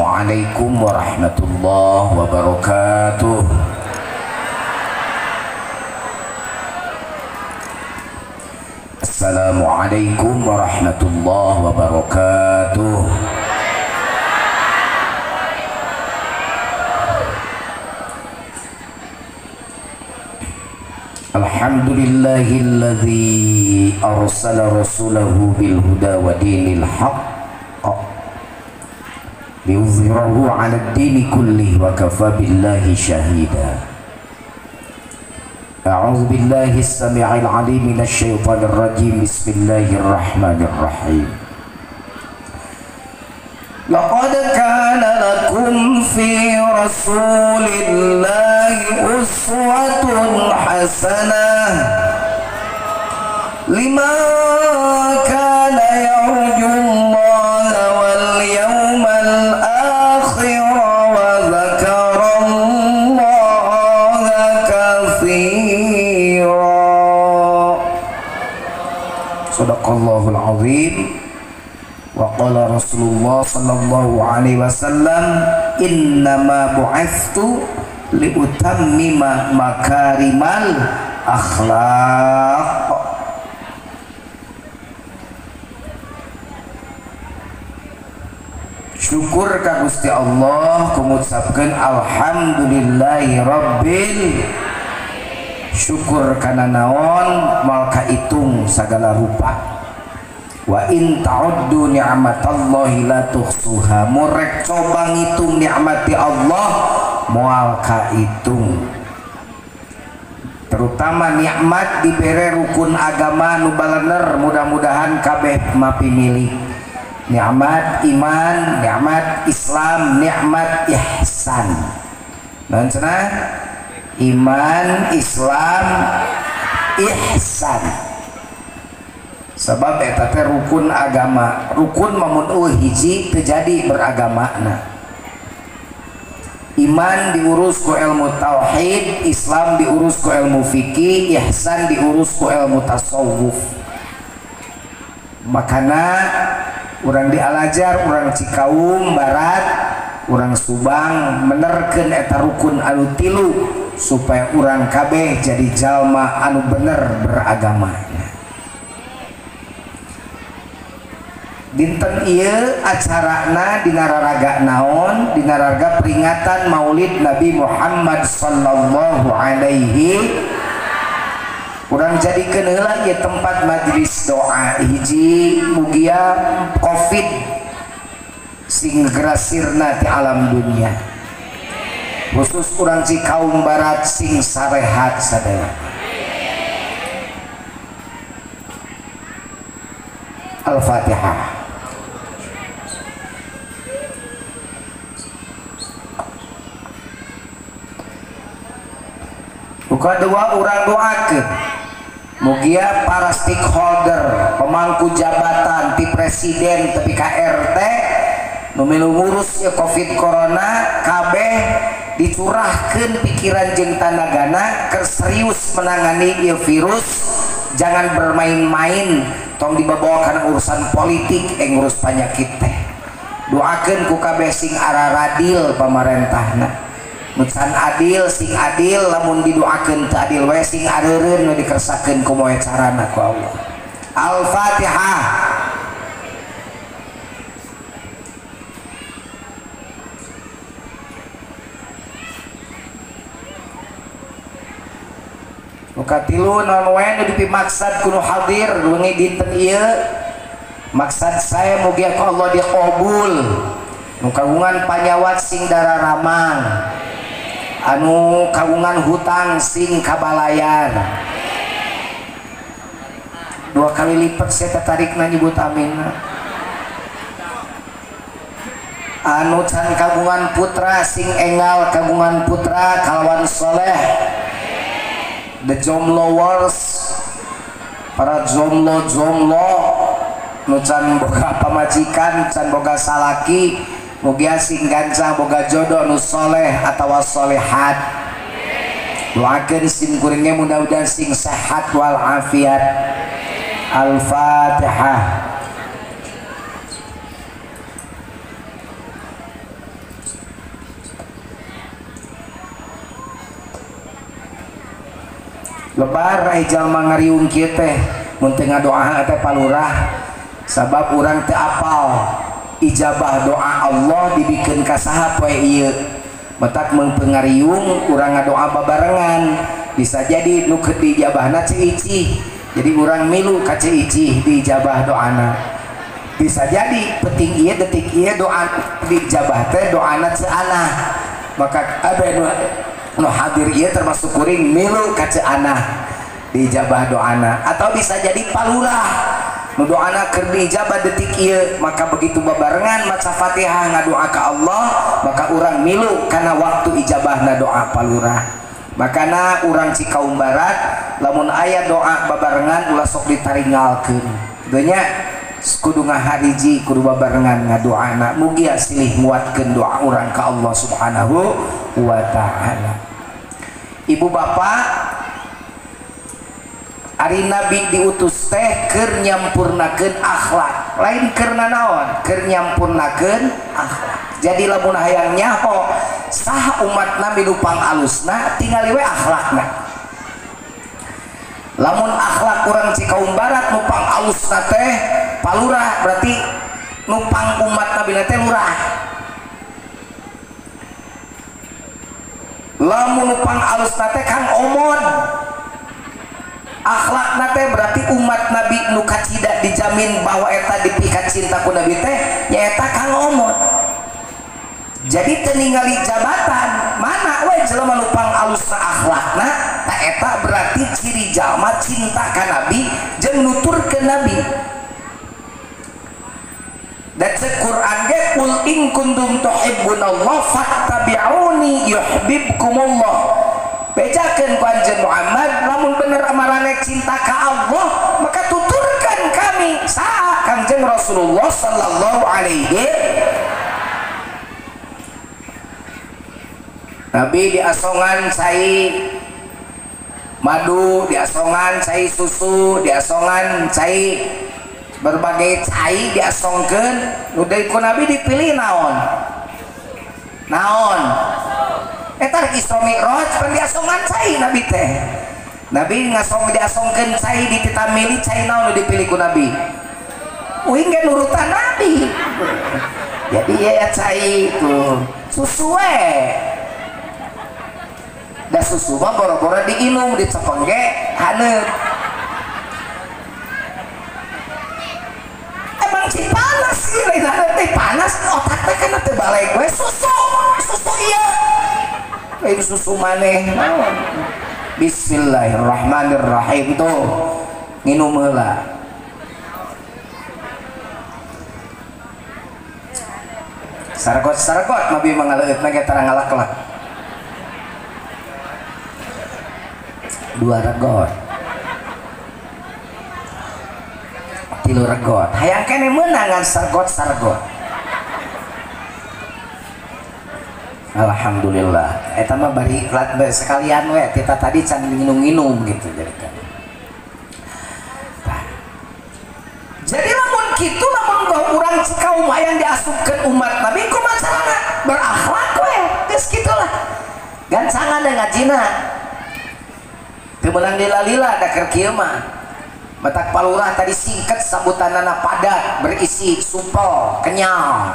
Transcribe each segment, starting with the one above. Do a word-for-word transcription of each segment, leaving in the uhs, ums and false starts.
Assalamualaikum warahmatullahi wabarakatuh. Assalamualaikum warahmatullahi wabarakatuh. Alhamdulillahilladzi arsala rasulahu bil huda wa dinil haqq liyuzhirahu 'ala ad-dini kullihi wa kafa billahi shahida. A'udzu billahi as-sami'il 'alim minasy syaithanir rajim. Bismillahirrahmanirrahim. Laqad kana lakum fi rasulillahi uswatun hasanah liman kana yarjullaha wal yawmal akhir wa dzakarallaha katsira. Shadaqallahul azim. Wa qala Rasulullah sallallahu alaihi wasallam, innama bu'ithtu liutammima makarimal akhlaq. Syukur ka Gusti Allah, kumucapkeun alhamdulillahi rabbil. Syukur kana naon mal kahitung sagala rupa. Wa in ta'uddu ni'matallahi la tuhsuha. Murek coba ngitung nikmati Allah moal kahitung. Terutama nikmat dibere rukun agama nu balener, mudah-mudahan kabeh mapimilih. Nikmat iman, nikmat Islam, nikmat ihsan. Naon cenah? Iman, Islam, ihsan. Sebab eta teh rukun agama. Rukun mamun eueuh hiji terjadi beragamana. Iman diurus ku ilmu tauhid, Islam diurus ku ilmu fikih, ihsan diurus ku ilmu tasawuf. Makana urang di Al-Azhar, urang Cikaum Barat, urang Subang menerkeun eta rukun anu tilu supaya urang kabeh jadi jalma anu bener beragama. Dinten ieu acarana dina raraga naon? Dina raraga peringatan Maulid Nabi Muhammad sallallahu alaihi. Urang jadikeun heula ieu tempat majelis doa hiji mugia Covid sing grasirna ti alam dunia. Khusus urang Cikaum Barat sing sarehat sadaya. Al-Fatihah. Kedua urang doakeun mugia para stakeholder, pemangku jabatan ti presiden tepi ka R T nu milu ngurus ya Covid corona kabeh dicurahkeun pikiran jeung tanagana keur serius menangani ieu virus. Jangan bermain-main, tong dibawa kana urusan politik eh ngurus penyakit teh. Doakeun ku kabeh sing araradil pamarentahna. Mutsan adil sing adil, lamun didoakeun teu adil we sing areureun nu dikersakeun kumaha carana ku Allah. Al-Fatihah. Mukatilu non we nu dipimaksad kudu hadir wengi dinten ieu. Maksad saya mugia ku Allah diqabul. Nu kagungan panyawat sing dararamang. Anu kagungan hutang sing kabalayan. Dua kali lipat saya tertarikna nyebut amin. Anu can kagungan putra sing enggal kagungan putra kalawan soleh. The Jomlowers, para jomlo jomlo nu can boga pamajikan, can boga salaki, mugia sing gancang boga jodoh nu soleh atawa solehat. Doakeun sim kuringnya mudah-mudahan sing sehat wal afiat. Al-Fatihah. lebar ai jalma ngariung kieu teh mun teu ngadoa teh palurah sabab urang teu apal ijabah doa Allah dibikeun ka saha poe ieu matak mengpengariung urang ngadoa babarengan bisa jadi nu keur diijabahna ceuicih jadi urang milu ka ceuicih diijabah doana bisa jadi penting ieu detik ieu doa diijabah teh doana ceunah maka abe nu nu hadir ieu termasuk kuring milu ka ceunah diijabah doana atau bisa jadi palurah nu doana keur diijabah detik ieu maka begitu babarengan maca Fatihah ngadoa ka Allah maka urang milu kana waktu ijabahna doa palurah makana urang Cikaum Barat lamun aya doa babarengan ulah sok ditaringalkeun teu nya kudu ngahariji kudu babarengan ngadoana mugi silih muatkeun doa urang ka Allah Subhanahu wa taala. Ibu bapak ari Nabi diutus teh keur nyampurnakeun akhlak lain keur nanaon keur nyampurnakeun akhlak jadi lamun hayang nyaho saha umat Nabi nu pangalusna tingali we akhlakna lamun akhlak urang Cikaum Barat nu pangalusna teh palurah berarti nu pang umat Nabi teh lurah lamun nu pangalusna teh Kang Omon akhlak nate berarti umat Nabi nu kacida dijamin bahwa eta dipikat cinta ku Nabi teh nyaeta Kang Omon jadi teningali jabatan mana we jelema nu pangalusna akhlakna ta eta berarti ciri jalma cinta ka Nabi jeung nuturkeun Nabi dan Quran ge qul in kuntum tuhibbunallah fattabi'uni yuhibbukumullah bejakeun ku anjeun Muhammad lamun bener amarane cinta ka Allah maka tuturkan kami saha Kangjeng Rasulullah sallallahu alaihi Nabi diasongan cai madu diasongan cai susu diasongan cai berbagai cai diasongkeun nu deui ku Nabi dipilih naon naon eta Isra Mi'raj pan diasongan cai Nabi teh Nabi ngasong diasongkeun cai dititamili cai naon nu dipilih ku Nabi uing ge nurutan Nabi jadi ya cai itu susu we da susu mah boro-boro diinum dicepeng ge haneup emang si panas sih lain haneup teh panas otak teh kana teu balek we susu susu ieu lain susu maneh naon bismillahirrahmanirrahim tuh nginum heula saragot-saragot mabi mangaleutna ge tara ngalaklak dua regot tilu regot hayang kene meunangan sargot-sargot alhamdulillah eta mah bari lat sekalian we kita tadi can minum-minum gitu jadi kan jadi lamun kitu lamun urang Cikaum hayang diasupkeun umat Nabi kumaha carana berakhlak we geus kitulah gancangan da ngajina teu meunang lila-lila da keur kieu mah matak palurah tadi singkat sambutanana padat berisi supel kenyal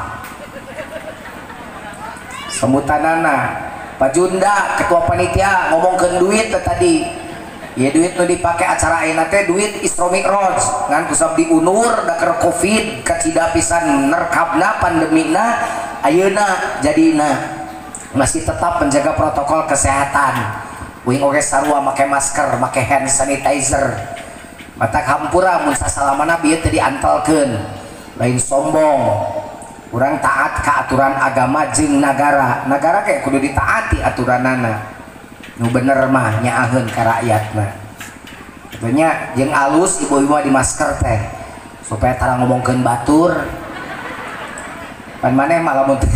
sambutanana Pak Junda ketua panitia ngomongkeun duit tadi ya duit nu dipake acara ayeuna teh duit Isra Mi'raj ngan kusab diunur da keur Covid kacida pisan nerkabna pandemina ayeuna jadina masih tetap menjaga protokol kesehatan uing oge sarua make masker make hand sanitizer matak hampura mun sasalamana bieu teu diantelkeun lain sombong urang taat ka aturan agama jeung nagara nagara kayak kudu ditaati aturanana nu bener mah nyaaheun ka rakyatna tentunya jeung alus ibu-ibu di masker teh supaya tara ngomongkeun batur pan maneh malah mun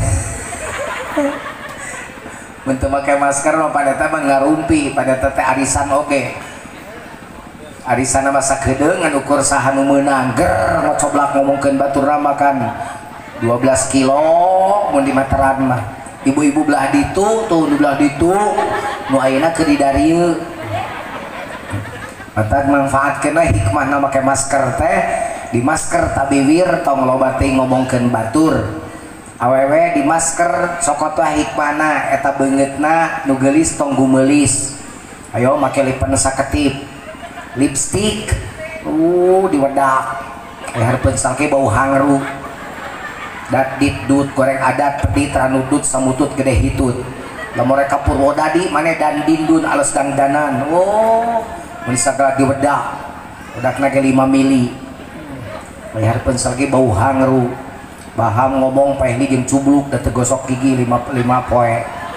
untuk pakai masker mah pada teh ngarumpi pada teh arisan oge arisan masa kedeung ngan ukur saha nu meunang ger ngocoblak ngomongkeun baturna makan dua belas kilo mun di materan mah ibu-ibu belah ditu tuh di belah ditu nu ayeuna keur di darieu mata manfaatkeun hikmahna make masker teh di masker tabiwir tong loba teh ngomongkeun batur awewe di masker sokot wah hikmahna eta beungeutna nu geulis tong gumelis ayo make lipen saketip lipstik uh diwedak aya hareupeun salke bau hangru dat ditdut goreng adat pedit ranudut samutut gede hitut lamun reka Purwodadi mane dan dindun alus dangdanan oh mun sagala diwedak wedakna ge lima mili aya hareupeun salke bau hangru baham ngomong paeh jeung cubluk da teu gosok gigi lima lima poe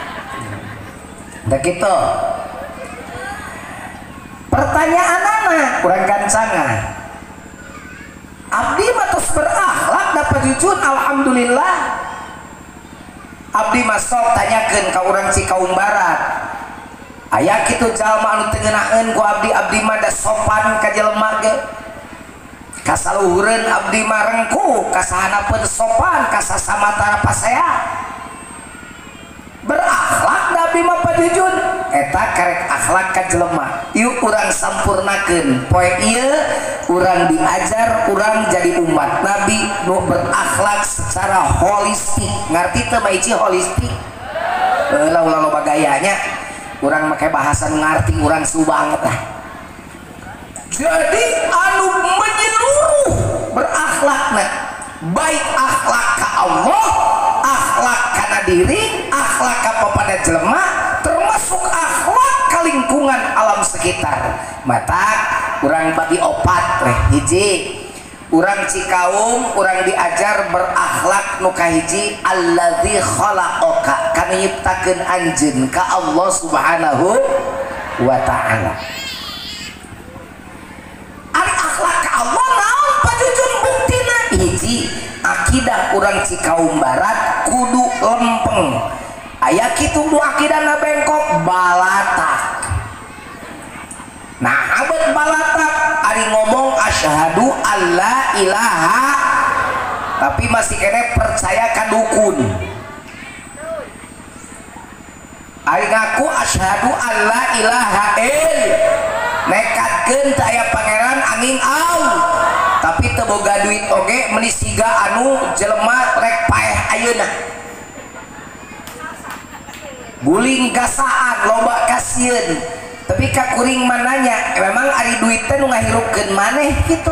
da kitu. Pertanyaan anak kurang gancangan abdi mah tos berakhlak dapat jujur alhamdulillah abdi mah sok tanyakeun ka urang Cikaum Barat aya kitu jalma anu teu ngeunaheun ku abdi abdi mah da sopan ka jelema ge kasaluhureun abdi mah rengku kasahanapeun sopan ka sasamata pasea berakhlak da abdi mah pajujun eta karek akhlak ka jelema yuk urang sampurnakeun poe ieu urang diajar urang jadi umat nabi nu berakhlak secara holistik ngarti teu mah hiji holistik heula ulah loba gayanya urang make bahasa ngarti urang subang tah jadi anu menyeluruh berakhlakna baik akhlak ka Allah akhlak kana diri akhlak ka pada jelema termasuk akhlak ka lingkungan alam sekitar mata urang bagi opat teh hiji urang Cikaum urang diajar berakhlak nu kahiji allazi khalaqaka kana nyiptakeun anjeun ka Allah Subhanahu wa taala ari akhlak ka Allah naon pajujun buktina hiji akidah urang Cikaum Barat kudu lempeng aya kitu nu akidahna bengkok balatak nah abad balatak ari ngomong asyhadu alla ilaha tapi masih kene percaya ka dukun ari ngaku asyhadu alla ilaha il nekatkeun teu aya pangeran angin au tapi teu boga duit oge meuli siga anu jelema rek paeh ayeuna guling gasaan loba kasieun tapi ka kuring mananya memang ari duit teh nu ngahirupkeun maneh kitu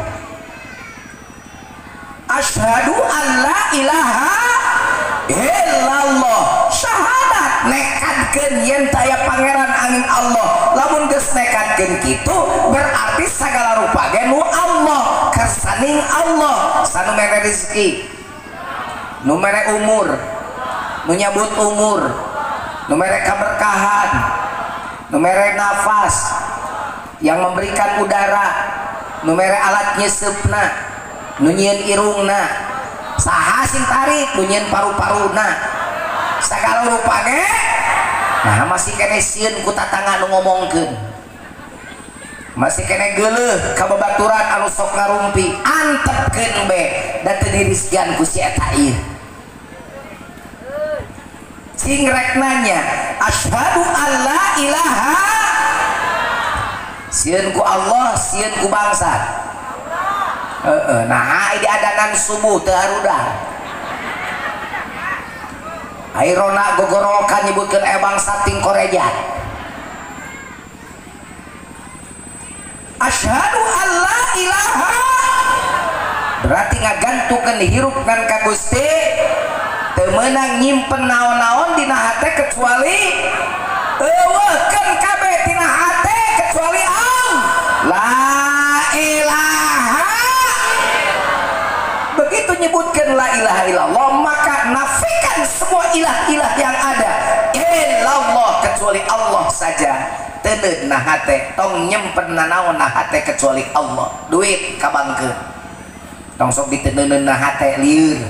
asyhadu alla ilaha illallah syahadat nekatkeun yen teu aya pangeran angin Allah lamun geus nekatkeun kitu berarti sagala rupa ge nu Allah kersaning Allah sanu mere rezeki nu mere umur nu nyabut umur nu mere kaberkahan nu mere nafas yang memberikan udara nu mere alat nyeupna nu nyieun irungna saha sing tarik nu nyieun paru-paruna sagala rupa ge nah masih kene sieun ku tatangga nu ngomongkeun masih kene geuleuh ka babaturan anu sok ngarumpi antepkeun be da teu diriskeun ku si eta ieu sing rek nanya asyhadu alla ilaha sieun ku Allah sieun ku bangsa heeh nah di adanan subuh teu harudah airona gogorokan nyebutkeun e bangsa ting korejat asyhadu alla ilaha berarti ngagantukeun hirup ngan ka Gusti teu meunang nyimpen naon-naon dina hate kecuali eueuhkeun kabeh dina hate kecuali Allah la ilaha begitu nyebutkeun la ilaha illallah maka nafikan semua ilah-ilah yang ada illallah kecuali Allah saja teu na hate tong nyimpen naon na hate kecuali Allah duit kabangkeun tong sok diteuneun na hate lieur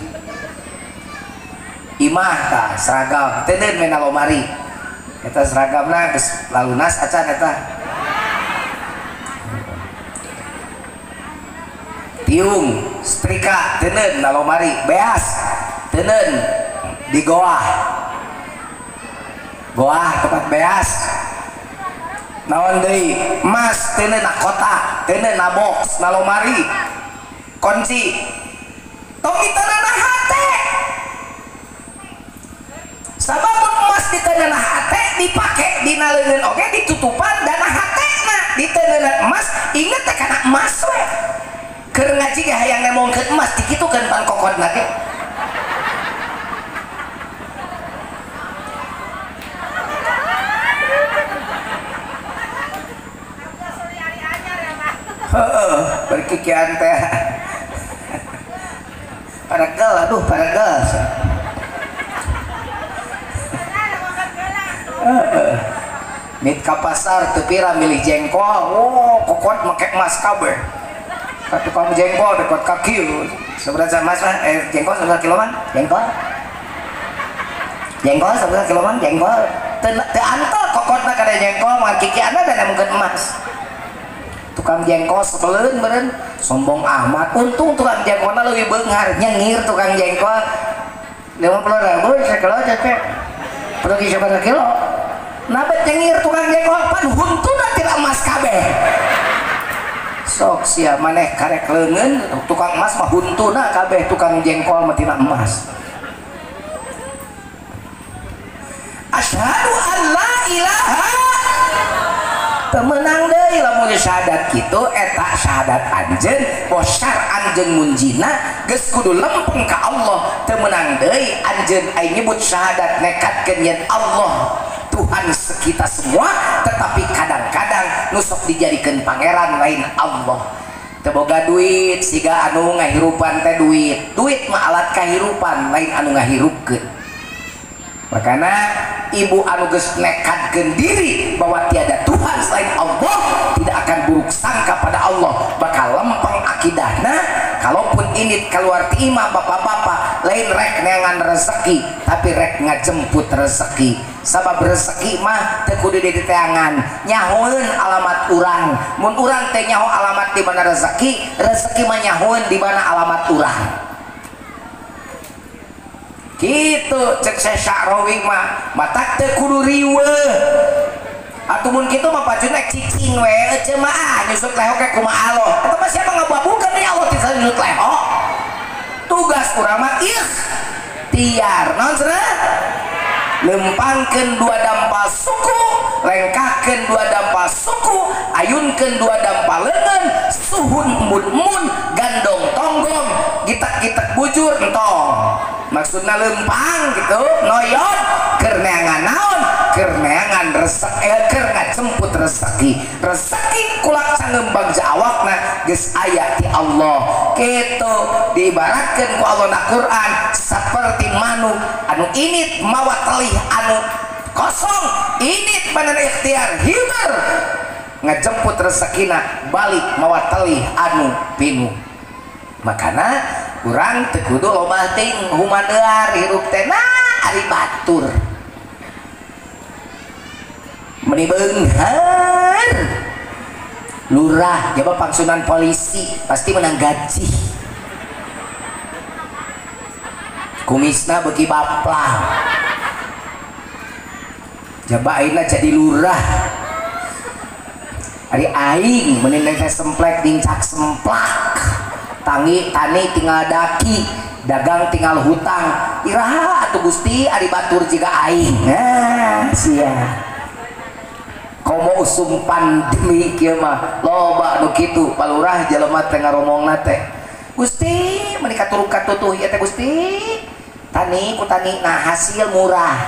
imah ta seragam teuneun mena lomari eta seragamna geus lalunas acan eta tiung setrika teuneun na lomari beas teuneun di goah goah tempat beas naon deui emas teu na kotak teu na box na lomari kunci tong ditanana hate sabab emas ditanana hate dipake dina leungeun oge ditutupan dana hatena ditanana emas inget teh kana emas we keur ngaji ge hayang nemongkeun emas dikitukeun pan kokodna ge heeh berkikian teh paragel aduh paragel heeh nit ka pasar teu pira milih jengkol oh kokot make emas kabeh ka tukang jengkol dekot ka kieu sabaraha emas mah eh jengkol sabaraha kilo man jengkol jengkol sabaraha kilo man jengkol teu teu antol kokotna kada jengkol mah kikianna da nemongkeun emas tukang jengkol sebeleun meureun sombong amat untung tukang jengkolna leuwih beunghar nyengir tukang jengkol lima puluh ribu sekilo cece pergi sabaraha kilo nabet nyengir tukang jengkol pan huntuna tidak emas kabeh sok sia maneh karek leungeun tukang emas mah huntuna kabeh tukang jengkol mah tina emas asyhadu an la ilaha temenang deui lamun syahadat kitu eta syahadat anjeun bosar anjeun munjina geus kudu lempeng ka Allah temenang deui anjeun aya nyebut syahadat nekatkeun yen Allah Tuhan kita semua tetapi kadang-kadang nusok dijadikan pangeran lain Allah teu boga duit siga anu ngahirupan teh duit duit mah alat kahirupan lain anu ngahirupkeun makana ibu anu geus nekatkeun diri bahwa tiada Tuhan selain Allah tidak akan buruk sangka pada Allah bakal lempeng akidahna kalaupun ini keluar ti imah bapak-bapak lain rek neangan rezeki tapi rek ngajemput rezeki sabab rezeki mah teu kudu di teangan nyahoeun alamat urang mun urang teh nyaho alamat di mana rezeki rezeki mah nyahoeun di mana alamat urang gitu cek saya Sya'rawi mah matak teu kudu riweuh atuh mun kitu mah pajuna cicing we ece mah ah nyusut leho ke kumaha Allah eta mah siapa ngababukeun deui Allah tisa nyusut leho tugas urang mah ikhtiar naon cenah lempangkeun dua dampal suku lengkahkeun dua dampal suku ayunkeun dua dampal leungeun suhun embun-embun gandong tonggong gitak-gitak bujur entong maksudna lempang gitu noyon keur neangan naon keur neangan rezeki eh, keur ngajemput rezeki rezeki kulak cangembang jawabna geus aya ti Allah kitu diibaratkeun ku Allah na Quran saperti manuk anu init mawa telih anu kosong init panen ikhtiar hibar ngajemput rezekina balik mawa telih anu pinuh makana urang teu kudu loba ting humadear hirup teh nah ari batur meni beunghar lurah jaba pangsunan polisi pasti menang gaji kumisna beuki baplang jaba ayeuna jadi lurah ari aing meni teh semplek dincak semplak tangi tani tinggal daki dagang tinggal hutang iraha atuh Gusti ari batur jiga aing nah sia komo usum pandemi kieu mah loba nu kitu palurah jelema teh ngaromongna teh Gusti meuni katurung katutuh ieu teh Gusti tani ku tani nah hasil murah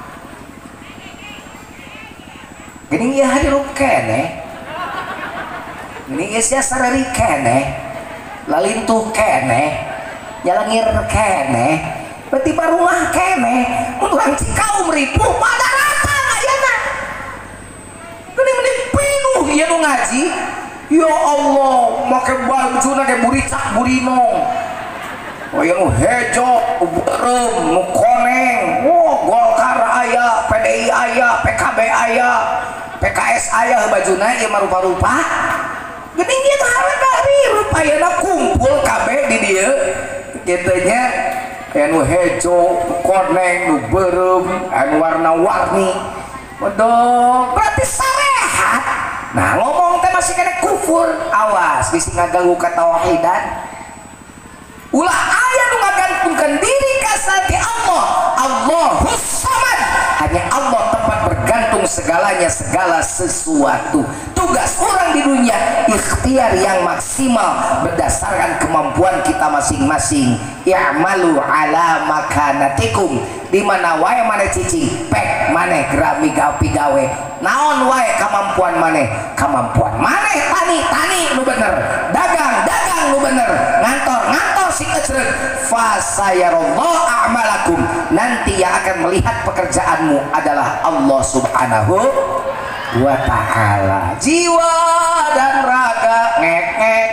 geuning ieu hadirup keneh geuning ieu sia sarari keneh lalintuh keneh jalangir keneh berarti barumah keneh urang Cikaum ripuh pada rata ayeuna geuning-geuning pinuh ieu nu ngaji ya Allah make bajuna ge buricak burinong oh yang hejo beureum nu koneng oh Golkar aya P D I aya P K B aya P K S aya bajuna ieu mah rupa-rupa geuning ieu teh harga hirup ayeuna kumpul kabeh di dieu kitu nya anu hejo koneng nu beureum anu warna-warni modok berarti sarehat Nah ngomong teh masih kena kufur, awas bisi ngaganggu katawahidan. Ulah aya nu ngagantungkan diri kasati Allah. Allahus Samad, hanya Allah tempat bergantung segalanya, segala sesuatu. Tugas orang di dunia ikhtiar yang maksimal berdasarkan kemampuan kita masing-masing. I'malu ala makanatikum, di mana wae maneh cicing pek maneh gerami gapi gawe naon wae kemampuan maneh kemampuan maneh tani tani nu bener, dagang dagang nu bener, ngantor ngantor si kecrek. Fasayarallahu a'malakum, nanti yang akan melihat pekerjaanmu adalah Allah Subhanahu wa ta'ala. Jiwa dan raga ngek ngek,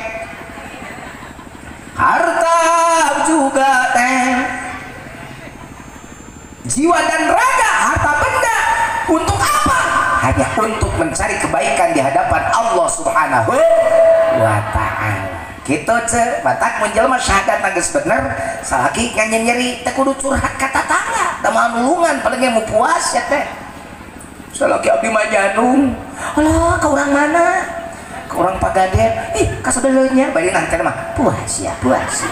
harta juga teh. Jiwa dan raga, harta benda, untuk apa? Hanya untuk mencari kebaikan di hadapan Allah Subhanahu wa ta'ala. Gitu ce, batak menjelma syahadat nangis bener, salaki nyanyi nyeri, teh kudu curhat kata tangga, teman nulungan, palingnya mau puas ya teh. Salaki abdi mah janung, alah ke orang mana? Ke orang Pagaden, ih kasadeuleunnya, bari nanti mah puas ya, puas ya.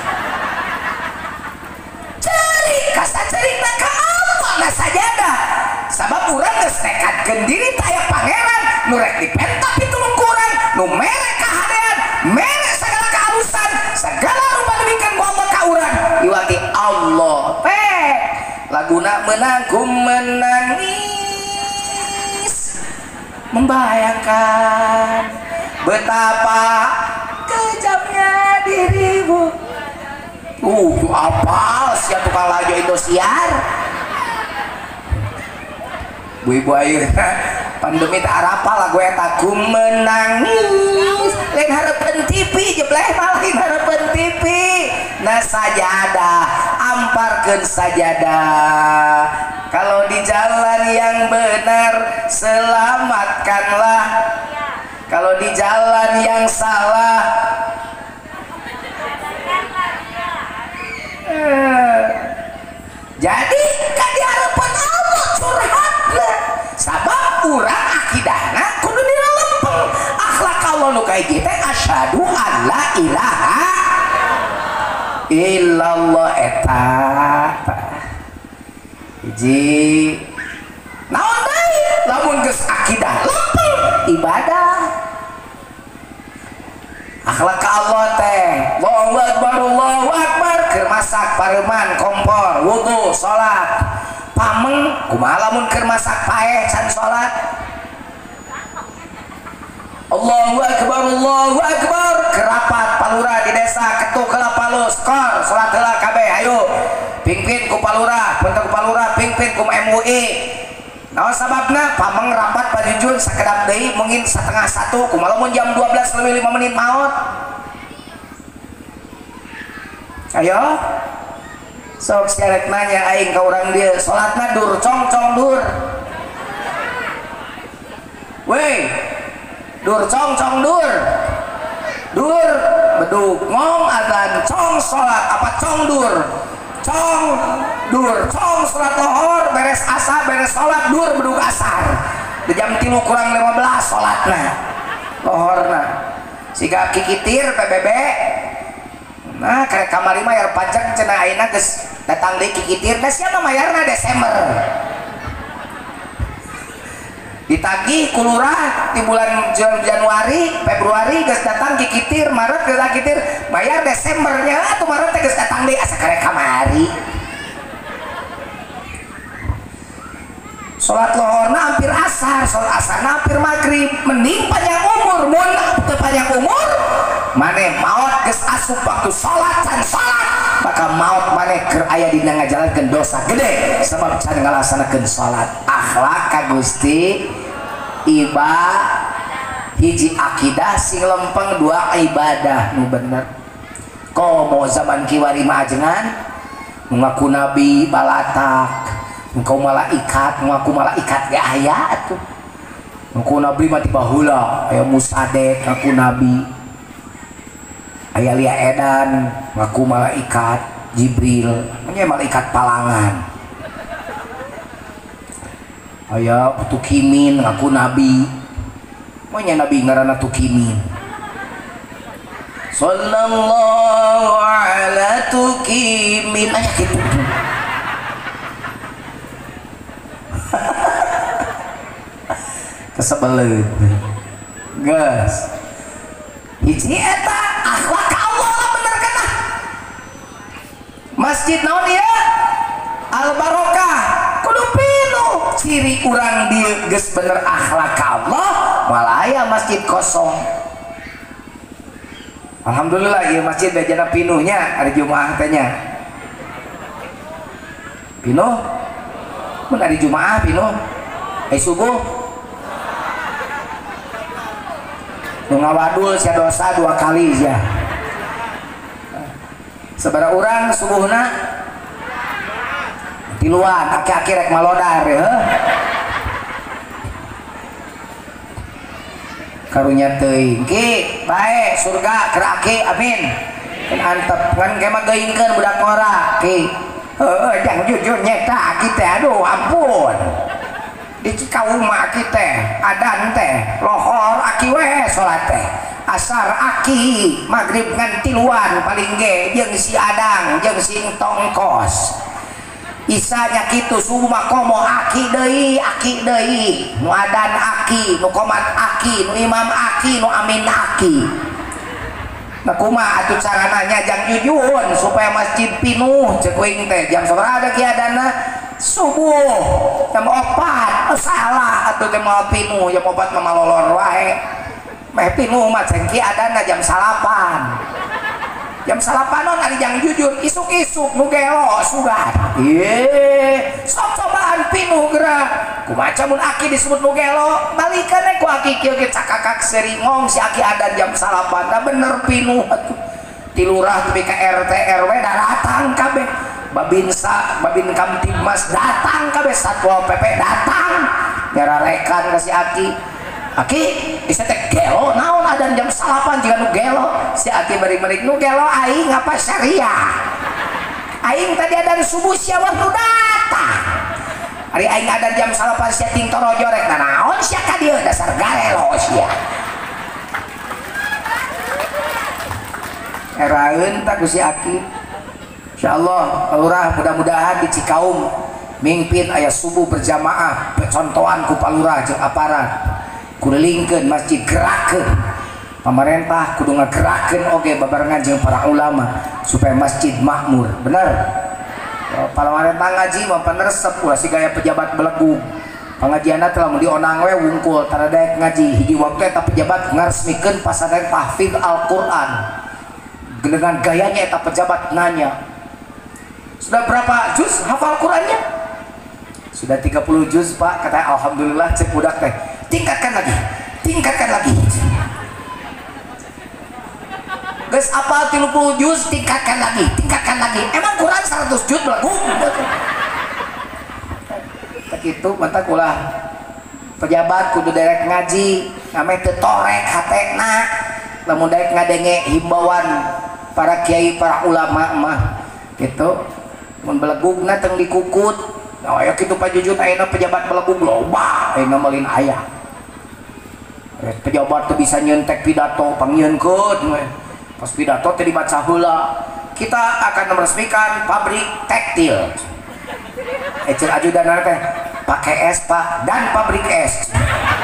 Cari, kasa cari ka Allah na sajadah. Sabab urang geus nekatkeun diri taya pangeran, nu rek dipentap pitulung kurang, nu mere kahadean, mere sagala keharusan, segala rupa demikian ku Allah ka urang. Iwati Allah, pek laguna menangkum menangis, membayangkan betapa kejamnya dirimu. Uh, apa sih tukang lajo Indosiar? Bu ibu ayu pandemi tak arapa lah gue tak ku menangis lain harapan T V jebleh malah lain harapan T V. Nah sajadah amparkeun sajadah, kalau di jalan yang benar selamatkanlah, kalau di jalan yang salah eh. Jadi kan diharapkan Allah curhat lah, sabab urang akidahna kudu direlempeng akhlak Allah nu kayak gitu. Asyhadu an la ilaha illallah eta hiji naon deui lamun geus akidah lempeng ibadah akhlak ka Allah teh. Allahu akbar Allahu akbar keur masak pareman kompor wudu salat pameng kumaha lamun keur masak paeh can salat. Allahu akbar Allahu akbar kerapat palura di desa ketuk heula palus kor salat heula kabeh ayo pingpin ku palura punten ku palura pingpin ku M U I. Naon sababna pameng rapat pajujun sakedap deui mungkin setengah satu kumaha lamun jam dua belas lewat lima menit maot. Ayo sok siarek nanya aing ka urang dieu salatna dur cong cong dur weh dur cong cong dur dur bedug ngong adzan cong salat apa cong dur cong dur cong salat lohor beres asa beres salat dur bedug asar di jam tilu kurang lima belas salatna lohorna siga kikitir P B B. Nah karek kamari mayar pajak cenah ayeuna geus datang deui kikitir da siapa mayarna Desember ditagih ku lurah di bulan Januari Februari geus datang kikitir Maret geus kikitir bayar Desembernya atuh Maret teh geus datang deui asa karek kamari. Salat lohorna hampir asar, salat asarna hampir maghrib, mending panjang umur. Mun teu panjang umur maneh maot geus asup waktu salat can salat maka maot maneh keur aya dina ngajalankeun dosa gede sebab can ngalaksanakeun salat. Akhlak ka Gusti iba hiji akidah sing lempeng, dua ibadah nu bener. Komo zaman kiwari mah ajengan ngaku nabi balatak, engkau malaikat ngaku malaikat ge aya atuh. Ngaku nabi mah ti baheula aya Musadek ngaku nabi, aya Lia Edan ngaku malaikat Jibril, nya malaikat palangan. Aya Putu Kimin ngaku nabi, Monya nabi ngaranna Tukimin. Sallallahu ala Tukimin aya kitu. Kesebeleun. Gas. Hiji eta akhlak Allah bener kana. Masjid naon ieu? Al Barokah. Kudu pilu ciri urang dieu geus bener akhlak Allah, malah aya masjid kosong. Alhamdulillah ieu masjid bejana pinuhnya hari Jumaah teh nya. Pinuh? Mun hari Jumaah pinuh. Eh subuh nu ngawadul sia dosa dua kali ya. Sabaraha urang subuhna tiluan aki-aki rek malodar ya. Karunya teuing ki bae surga keur aki amin. Kan antep ngan ge mah geuingkeun budak ngora ki. Heuh jang jujur nyeta aki teh aduh ampun. Di Cikauma aki teh adan teh lohor aki we salat teh. Asar aki magrib ngan tiluan paling ge jeung si adang jeung si tongkos. Isanya kitu subuh mah komo aki deui aki deui nu adan aki nu komat aki nu imam aki nu amin aki. Nah kumaha atuh carana nyajang jujun supaya masjid pinuh ceuk uing teh jam sabaraha ada ki adana subuh jam opat oh, salah atuh teh moal pinuh jam opat mah malolor wae meh pinuh mah ceuk ki adana jam salapan. Jam salapanon ari jang jujur isuk-isuk nu gelo sugan ieu sok-sokan pinuh geura kumaha mun aki disebut nu gelo balikeun we ku aki kieu ge cakakak seringong si aki adan jam salapan da bener pinuh atuh ti lurah tepi ka R T R W da datang kabeh babinsa babin kamtibmas datang kabeh satpol P P datang nyararekan ka si aki. Aki, bisa teh gelo, naon adan jam salapan jika nu gelo, si aki bari-bari nu gelo aing apa syariah. Aing tadi adan subuh siapa nu datang. Ari aing adan jam salapan sia ting torojo rek naon sia ka dieu dasar garelo sia. Eraeun tak ku si aki. Insyaallah lurah mudah-mudahan di Cikaum mimpin aya subuh berjamaah contohan ku palurah jeung aparat. Kulilingkeun masjid gerakeun pemerintah kudu ngagerakeun oge babarengan jeung para ulama supaya masjid makmur bener. Pamarentah ngaji mah paneresep ulah si gaya pejabat belegug pengajianna telah dionang we wungkul tara daek ngaji hiji waktu eta pejabat ngaresmikeun pasantren tahfidz Al-Qur'an dengan gayanya eta pejabat nanya sudah berapa juz hafal Qur'annya? Sudah tiga puluh juz Pak, kata alhamdulillah cek budak teh tingkatkan lagi, tingkatkan lagi. Geus apal tiga puluh juz, tingkatkan lagi, tingkatkan lagi. Emang Quran seratus juz belagu. Tak itu mata kulah pejabat kudu derek ngaji, ame teu torek hatena. Lamun derek ngadenge himbauan para kiai, para ulama mah gitu. Mun belegugna teng dikukut. Nah, aya kitu pajujut ayeuna pejabat belegug loba, ayeuna meulin aya. Pejabat tuh bisa nyontek pidato pangieunkeun we. Pas pidato teh dibaca heula. Kita akan meresmikan pabrik tekstil. Ecil ajudan teh pakai es Pak dan pabrik es.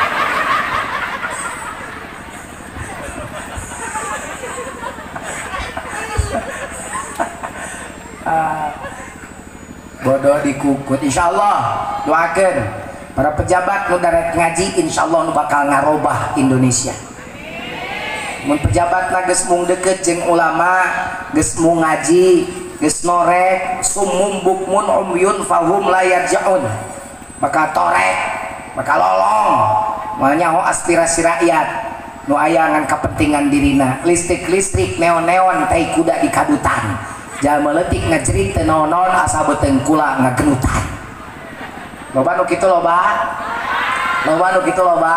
uh, bodoh dikukut insyaallah doakeun para pejabat nu darek ngaji insyaallah nu bakal ngarobah Indonesia. Mun pejabat na geus mung deukeut jeung ulama, geus mung ngaji, geus norek, sumum bukmun umyun fahum la yarjaun. Maka torek, maka lolong, nyaho aspirasi rakyat nu aya ngan kapentingan dirina. Listrik-listrik neon-neon tai kuda di kadutan. Jalma leutik ngajerit teu naon-naon asa beuteung kula ngagenutan. Loba nu kitu loba. Loba nu kitu loba.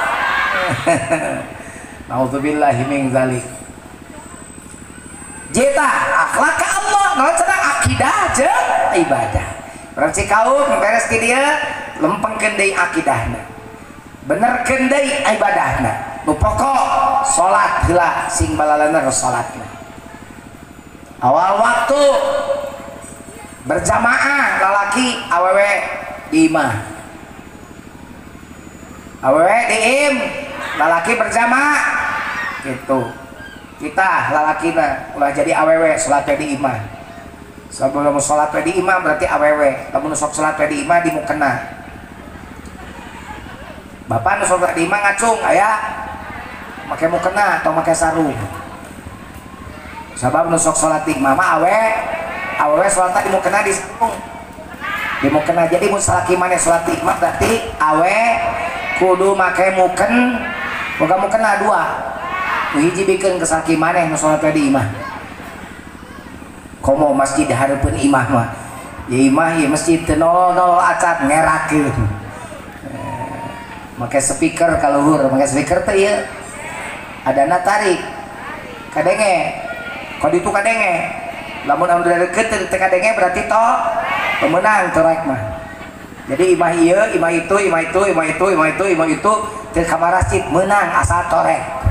Nauzubillahi min zalik. Jeta akhlak ka Allah, naon cenah akidah jeung ibadah. Berarti kaum beres ki dieu lempengkeun deui akidahna. benerkeun deui ibadahna nu pokok salat heula sing balalana salatna awal waktu berjamaah lalaki awewe di imah awewe di im lalaki berjamaah gitu kita lalakina ulah jadi awewe salatnya di imah sebelum salat di imah berarti awewe lamun sok salat di imah di mukena bapak nu salat di imah ngacung aya make mukena atau make sarung sabab nu sok salat di imah mah awe awewe salat di mukena di sarung di mukena jadi mun salaki maneh salat di imah berarti awe kudu make muken boga mukena dua hiji bikin kesaki maneh nu salat di imah komo masjid hareupeun imah mah ya imah ya masjid teu nol nol acat ngerakeun make speaker ka luhur make speaker teh ieu adana tarik kadenge kode itu kadenge lamun anu deukeut teu kadenge berarti to pemenang torek mah jadi imah ieu imah itu imah itu imah itu imah itu imah itu teu ka masjid menang asal torek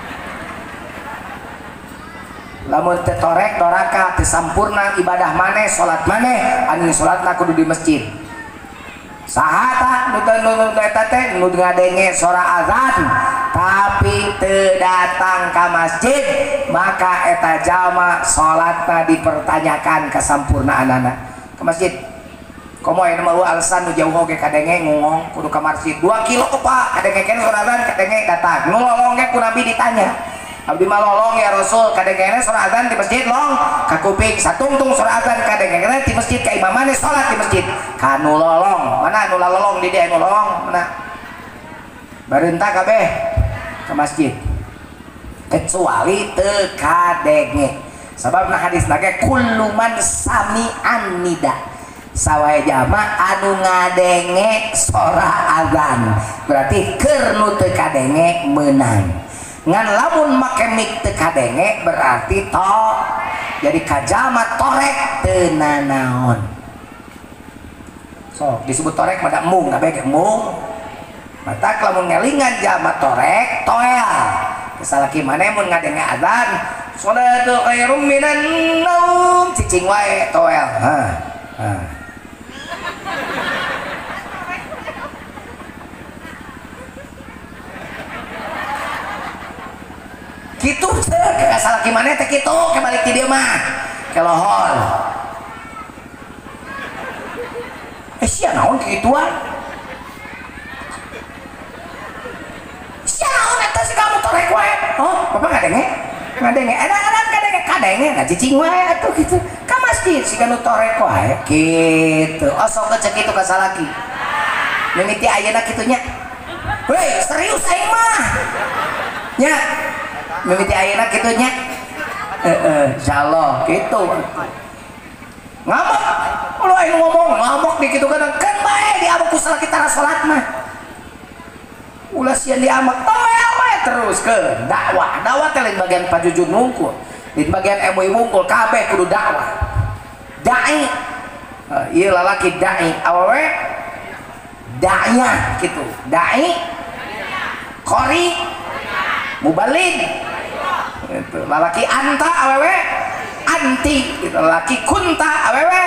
lamun teu torek doraka teu sampurna ibadah maneh salat maneh anu salatna kudu di masjid saha tah nu nu eta teh nu ngadenge suara azan tapi teu datang ka masjid maka eta jalma salatna dipertanyakan kasampurnaanana ke masjid komo aya mah alasan nu jauh oge kadenge ngongong kudu ka masjid dua kilo Pak kadenge keneh suara azan kadenge datang nu lolong ge ku nabi ditanya abdi mah lolong ya Rasul kadang-kadang suara azan di masjid long ka kuping satungtung suara azan kadang-kadang di masjid ka imam maneh salat di masjid kanu lolong mana anu lolong di dieu anu lolong mana bareunta kabeh ke masjid kecuali teu kadenge sababna hadis nage kullu man sami'an nida sawae jama anu ngadenge suara azan berarti keur nu teu kadenge meunang ngan lamun make mik teu kadenge berarti to jadi kajama torek teu nanaon so disebut torek mada mung kabeh ge mung mata lamun ngelingan jama torek toel kesalaki maneh mun ngadenge azan sholatu khairum minan naum cicing wae toel ha ha gitu teh salah gimana teh gitu kebalik ti dieu mah kelohor eh sia naon kituan sia naon eta si kamu torek wae oh bapak ngadenge ngadenge ada ada kadenge kadenge ngacicing wae atuh gitu ka masjid si kanu torek wae gitu oh sok cek kitu ka salaki mimiti ayeuna kitu nya hei serius aing mah nya mimiti ayeuna kitu nya heeh insyaallah kitu ngamuk lu aing ngomong ngamuk di kitu kadang kan bae di abuk kusala kita salat mah ulah sieun di amak toel we terus ke dakwah dakwah teh lain bagian pajujud mungkul di bagian M U I mungkul kabeh kudu dakwah dai uh, ieu lalaki dai awewe da'iyah gitu dai qori mubalin itu lalaki anta awewe anti gitu. Lalaki kunta awewe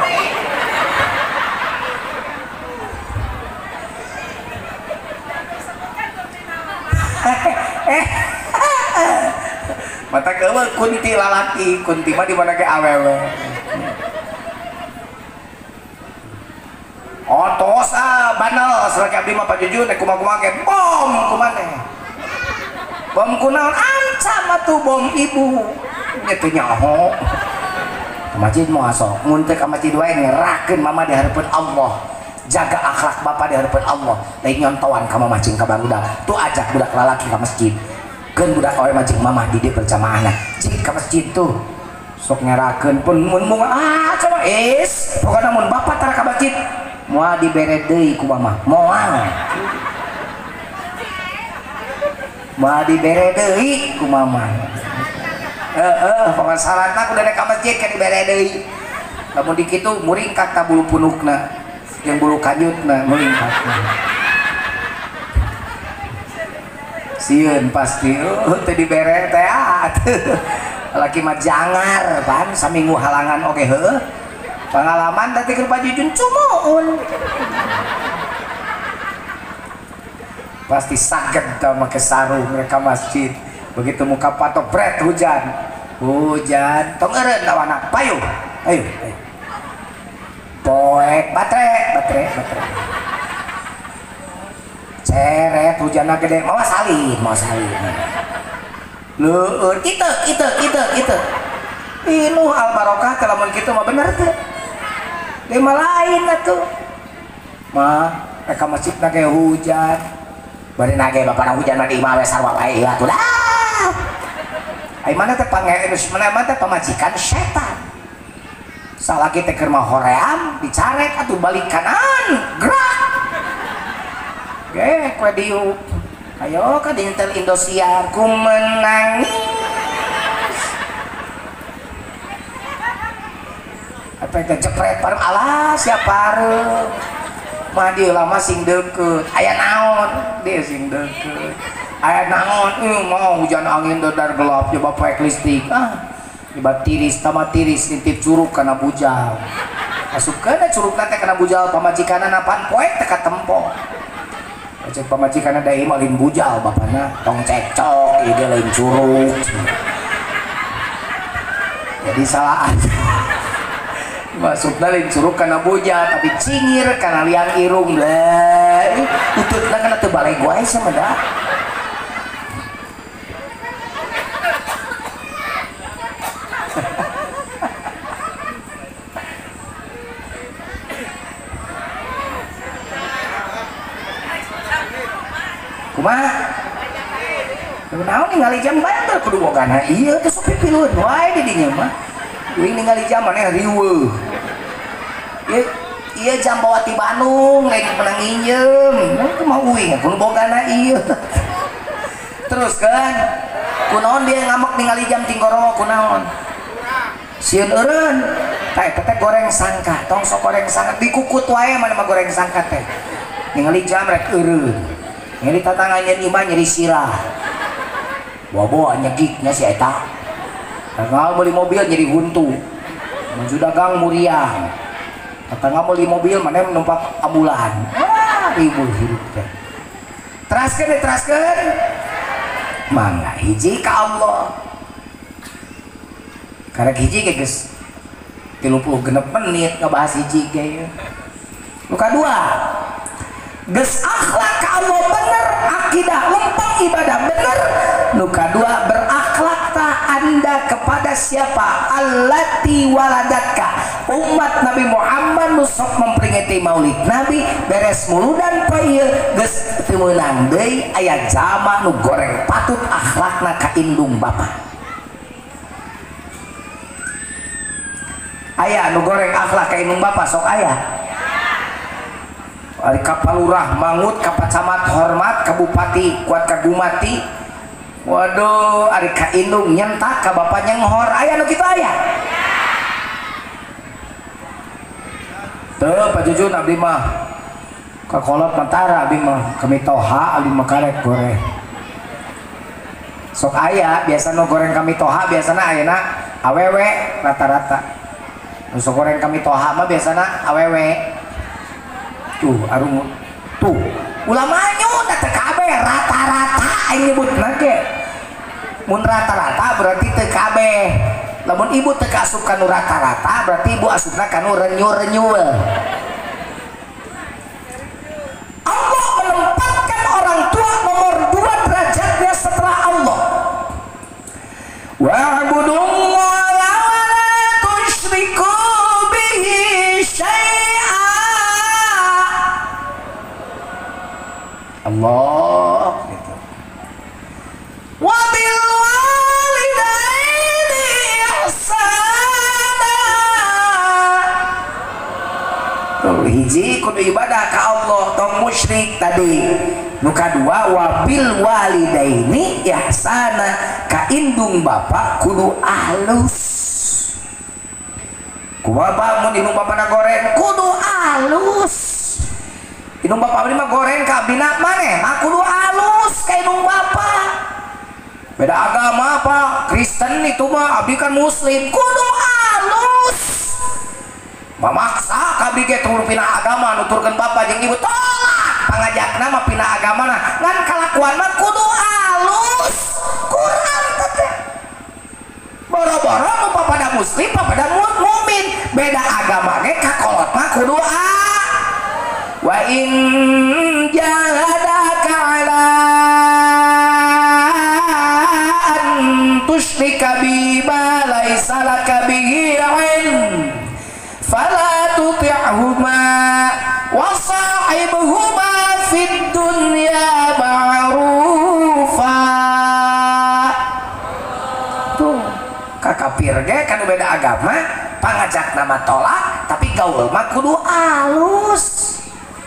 mata kewe kunti lalaki kunti mah di mana ke awewe oh tos ah banal selagi abdi mah pajujun nek kumaha-kumaha ke bom kumaneh bom kunaon ancam atuh bom ibu nya teu nyaho ka masjid moal sok mun teu ka masjid wae ngerakeun mama di hareupeun Allah jaga akhlak bapa di hareupeun Allah lain nyontoan ka mama jeung ka barudak tuh ajak budak lalaki ka masjid keun budak awe majeng mama di dieu berjamaahna cik ka masjid tuh sok ngerakeun pun mun mun ah coba is pokona mun bapa tara ka masjid moal dibere deui ku mama moal moal dibere deui ku mama heeh pokona salatna kudu ka masjid ka dibere deui lamun di kitu muringkak ta bulu punukna yang bulu kanyutna muringkak sieun pasti uh, teu dibere teh laki mah jangar pan saminggu halangan oke okay, heuh pengalaman tadi keur pajujun cumuun pasti saged tau make sarung mereka masjid begitu muka patok bret hujan hujan tong eureun lawan payung ayo ayo poek baterai baterai baterai ceret hujanna gede mau salin mau salin leueur kitu kitu kitu kitu inu al barokah lamun kitu mah bener teh deui mah lain atuh mah reka masjidna ge hujan bari nage bapana hujan mah di imah we sarwa wae atuh dah ai mana teh pangeus mana mah teh pamajikan setan salah kita keur mah hoream dicarek atuh balik kanan gerak ge kue diuk ayo ka di Intel Indosiar ku menangis apa itu jepret parem alas ya parem mah dia lama sing deket aya naon dia sing deket aya naon eh mau hujan angin dadar gelap coba paek listrik ah tiba tiris tama tiris nitip curug kana bujal asupkeun curug teh kana bujal pamajikanna napan poek teh katempo cek pamajikanna da ieu mah lain bujal bapana tong cekcok ieu ge lain curug jadi salah masukna lain curug kana bujal tapi cingir kana liang irung lah ututna kana teu balai goe sama da kumaha naon ningali jam bae kudu bogana ieu teh sok pipileun wae di dinya mah uing ningali jam maneh riweuh ieu ieu jam bawa ti Bandung lain menang injem nah kumaha uing kudu bogana ieu terus kan kunaon dia ngamek ningali jam tinggoro kunaon sieun eureun teh teh goreng sangka tong sok goreng sangka dikukut wae mana mah goreng sangka teh ningali jam rek eureun nyeri tatangannya imah nyeri sirah bawa nyegiknya si eta tatangga beli mobil nyeri huntu maju dagang muriang tatangga beli mobil mana numpak ambulan ah ribut hidup teh teraskeun deh teraskeun mangga hiji ka Allah karek hiji ge geus tilu puluh genep menit ngebahas hiji ge nu kadua geus akhlak ka Allah bener akidah lempeng ibadah bener nu kadua berakhlak ta anda kepada siapa allati waladatka umat Nabi Muhammad nu sok memperingati maulid Nabi beres muludan pa ieu geus teu meunang deui aya jama nu goreng patut akhlakna ka indung bapa aya nu goreng akhlak ka indung bapa sok aya ari kapalurah mangut kapacamat hormat kabupati kuat kagumati waduh ari ka indung nyentak ka bapanya ngehor aya nu kitu aya teu pajujun abdi mah ka kolot mantara abdi mah kami toha abdi mah karek goreng sok aya biasa nu goreng kami toha biasana ayeuna awewe rata-rata nu sok goreng kami toha mah biasana awewe tuh arung tuh ulamanya udah teu kabeh rata-rata aing nyebutna ge mun rata-rata berarti teu kabeh lamun ibu teu asup ka nu rata-rata berarti ibu asupna ka nu renyu-renyueul Allah menempatkan orang tua nomor dua derajatnya setelah Allah wa'budullaha wa la tusyriku bihi syai'a Allah gitu. Wabil walidaini ihsana. Tuh hiji kudu ibadah ka Allah tong musyrik tadi. Nu kadua wabil walidaini ihsana ka indung bapa kudu alus. Kumaha mun indung bapana goreng kudu alus. Indung bapak abdi mah goreng ka abdina maneh mah kudu alus ka indung bapak beda agama apa Kristen itu mah abdi kan muslim kudu alus memaksa kabdi ge turun pina agama nuturkeun bapak jeung ibu tolak pangajakna mah pina agama nah ngan kalakuan mah kudu alus kurang teh boro-boro nu papada muslim papada mukmin beda agama ge kakolot mah kudu a wa in jahadaka ala an tusyrika bi ma laisa laka bihi ilm fala tuti'huma wa sahibhuma fid dunya ma'rufa. Tuh kakapir ge kan beda agama pangajak nama tolak tapi gaul mah kudu alus.